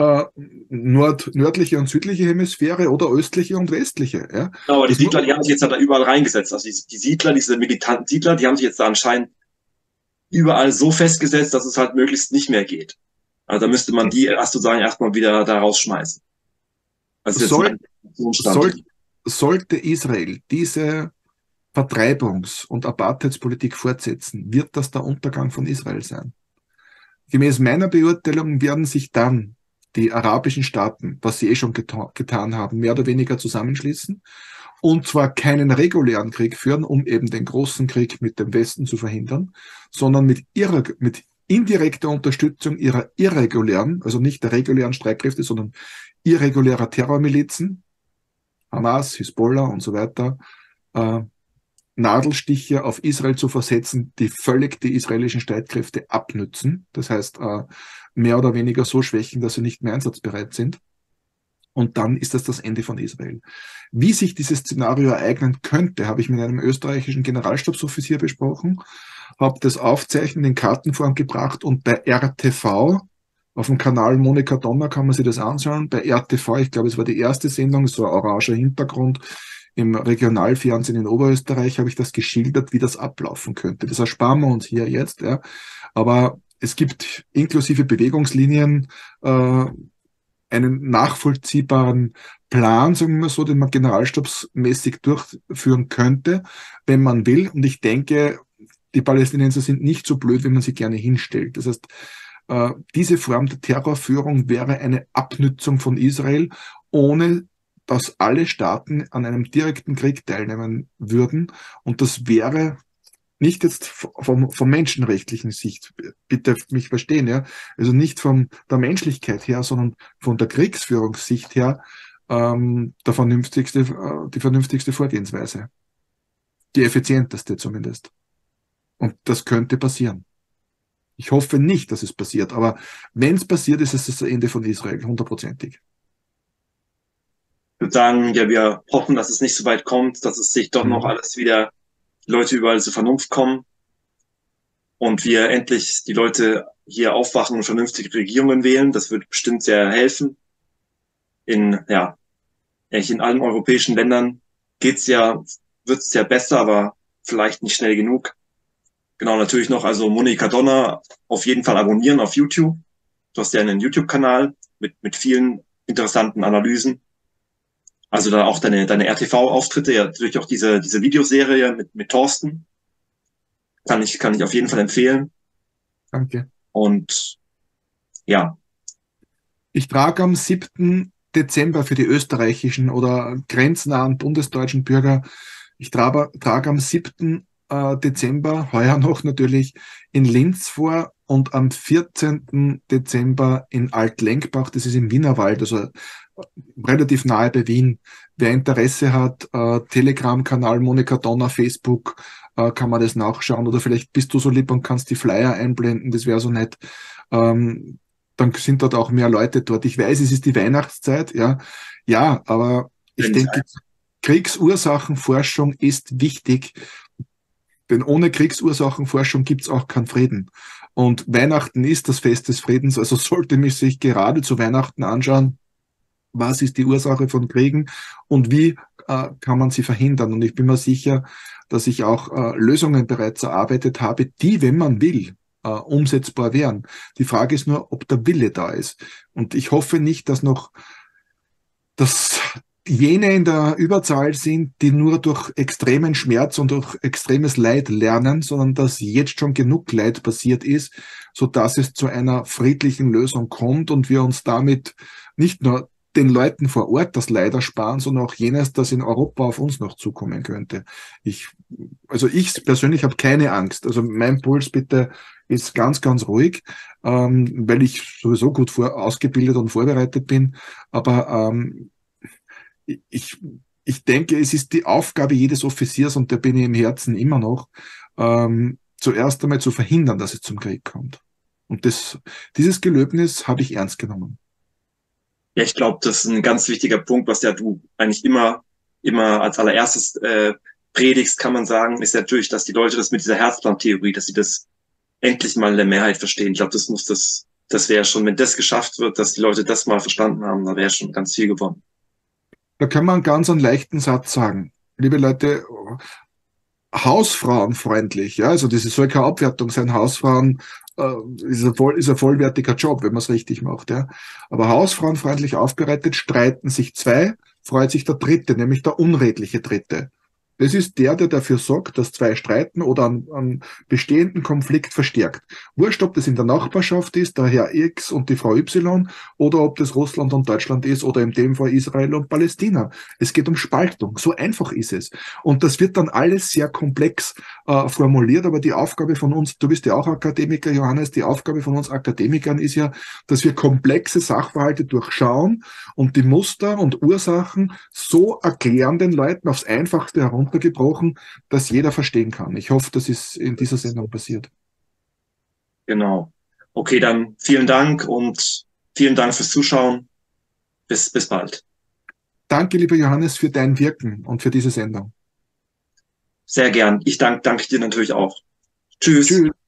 nördliche und südliche Hemisphäre oder östliche und westliche. Ja? Genau, aber die Siedler, die haben sich jetzt da überall reingesetzt. Also die Siedler, diese militanten Siedler, die haben sich jetzt da anscheinend überall so festgesetzt, dass es halt möglichst nicht mehr geht. Also da müsste man die sozusagen erstmal wieder da rausschmeißen. Also sollte Israel diese Vertreibungs- und Apartheidspolitik fortsetzen, wird das der Untergang von Israel sein. Gemäß meiner Beurteilung werden sich dann die arabischen Staaten, was sie eh schon getan haben, mehr oder weniger zusammenschließen und zwar keinen regulären Krieg führen, um eben den großen Krieg mit dem Westen zu verhindern, sondern mit indirekter Unterstützung ihrer irregulären, also nicht der regulären Streitkräfte, sondern irregulärer Terrormilizen, Hamas, Hisbollah und so weiter, Nadelstiche auf Israel zu versetzen, die völlig die israelischen Streitkräfte abnützen. Das heißt, mehr oder weniger so schwächen, dass sie nicht mehr einsatzbereit sind. Und dann ist das Ende von Israel. Wie sich dieses Szenario ereignen könnte, habe ich mit einem österreichischen Generalstabsoffizier besprochen, habe das Aufzeichnen in Kartenform gebracht und bei RTV, auf dem Kanal Monika Donner kann man sich das anschauen, bei RTV, ich glaube, es war die erste Sendung, so ein oranger Hintergrund, im Regionalfernsehen in Oberösterreich habe ich das geschildert, wie das ablaufen könnte. Das ersparen wir uns hier jetzt, ja. Aber Es gibt inklusive Bewegungslinien einen nachvollziehbaren Plan, sagen wir mal so, den man generalstabsmäßig durchführen könnte, wenn man will. Und ich denke, die Palästinenser sind nicht so blöd, wie man sie gerne hinstellt. Das heißt, diese Form der Terrorführung wäre eine Abnützung von Israel, ohne dass alle Staaten an einem direkten Krieg teilnehmen würden. Und das wäre nicht jetzt vom menschenrechtlichen Sicht, bitte mich verstehen, ja, also nicht von der Menschlichkeit her, sondern von der Kriegsführungssicht her, die vernünftigste Vorgehensweise. Die effizienteste zumindest. Und das könnte passieren. Ich hoffe nicht, dass es passiert, aber wenn es passiert, ist es das Ende von Israel, hundertprozentig. Ich würde sagen, ja, wir hoffen, dass es nicht so weit kommt, dass es sich doch noch Mhm. alles wieder, die Leute überall zur Vernunft kommen und wir endlich die Leute hier aufwachen und vernünftige Regierungen wählen. Das wird bestimmt sehr helfen. Ja, eigentlich in allen europäischen Ländern wird es ja besser, aber vielleicht nicht schnell genug. Genau, natürlich noch, also Monika Donner auf jeden Fall abonnieren auf YouTube. Du hast ja einen YouTube-Kanal mit vielen interessanten Analysen. Also da auch deine RTV-Auftritte, ja, natürlich auch diese Videoserie mit Thorsten. Kann ich auf jeden Fall empfehlen. Danke. Und ja, Ich trage am 7. Dezember für die österreichischen oder grenznahen bundesdeutschen Bürger, trage am 7. Dezember, heuer noch natürlich, in Linz vor und am 14. Dezember in Altlenkbach, das ist im Wienerwald, also relativ nahe bei Wien. Wer Interesse hat, Telegram-Kanal Monika Donner, Facebook, kann man das nachschauen. Oder vielleicht bist du so lieb und kannst die Flyer einblenden, das wäre so nett. Dann sind dort auch mehr Leute dort. Ich weiß, es ist die Weihnachtszeit, ja. Ja, aber ich denke, Kriegsursachenforschung ist wichtig, denn ohne Kriegsursachenforschung gibt es auch keinen Frieden. Und Weihnachten ist das Fest des Friedens, also sollte man sich gerade zu Weihnachten anschauen, was ist die Ursache von Kriegen und wie kann man sie verhindern. Und ich bin mir sicher, dass ich auch Lösungen bereits erarbeitet habe, die, wenn man will, umsetzbar wären. Die Frage ist nur, ob der Wille da ist. Und ich hoffe nicht, dass jene in der Überzahl sind, die nur durch extremen Schmerz und durch extremes Leid lernen, sondern dass jetzt schon genug Leid passiert ist, so dass es zu einer friedlichen Lösung kommt und wir uns damit nicht nur den Leuten vor Ort das Leid ersparen, sondern auch jenes, das in Europa auf uns noch zukommen könnte. Also ich persönlich habe keine Angst. Also mein Puls bitte ist ganz, ganz ruhig, weil ich sowieso gut ausgebildet und vorbereitet bin. Aber ich, ich denke, es ist die Aufgabe jedes Offiziers, und da bin ich im Herzen immer noch, zuerst einmal zu verhindern, dass es zum Krieg kommt. Und dieses Gelöbnis habe ich ernst genommen. ja, ich glaube, das ist ein ganz wichtiger Punkt, was ja du eigentlich immer als allererstes predigst, kann man sagen, ist ja natürlich, dass die Leute das mit dieser Herzplan-Theorie, dass sie das endlich mal in der Mehrheit verstehen. Ich glaube, das wäre schon, wenn das geschafft wird, dass die Leute das mal verstanden haben, dann wäre schon ganz viel gewonnen. Da kann man einen leichten Satz sagen. Liebe Leute, hausfrauenfreundlich, ja, also das soll keine Abwertung sein. Hausfrauen ist ein vollwertiger Job, wenn man es richtig macht, ja. Aber hausfrauenfreundlich aufbereitet streiten sich zwei, freut sich der Dritte, nämlich der unredliche Dritte. Das ist der dafür sorgt, dass zwei streiten oder einen bestehenden Konflikt verstärkt. Wurscht, ob das in der Nachbarschaft ist, der Herr X und die Frau Y, oder ob das Russland und Deutschland ist oder in dem Fall Israel und Palästina. Es geht um Spaltung. So einfach ist es. Und das wird dann alles sehr komplex formuliert, aber die Aufgabe von uns, du bist ja auch Akademiker, Johannes, die Aufgabe von uns Akademikern ist ja, dass wir komplexe Sachverhalte durchschauen und die Muster und Ursachen so erklären den Leuten aufs Einfachste heruntergebrochen, dass jeder verstehen kann. Ich hoffe, das ist in dieser Sendung passiert. Genau. Okay, dann vielen Dank und vielen Dank fürs Zuschauen. Bis bald. Danke, lieber Johannes, für dein Wirken und für diese Sendung. Sehr gern. Danke dir natürlich auch. Tschüss. Tschüss.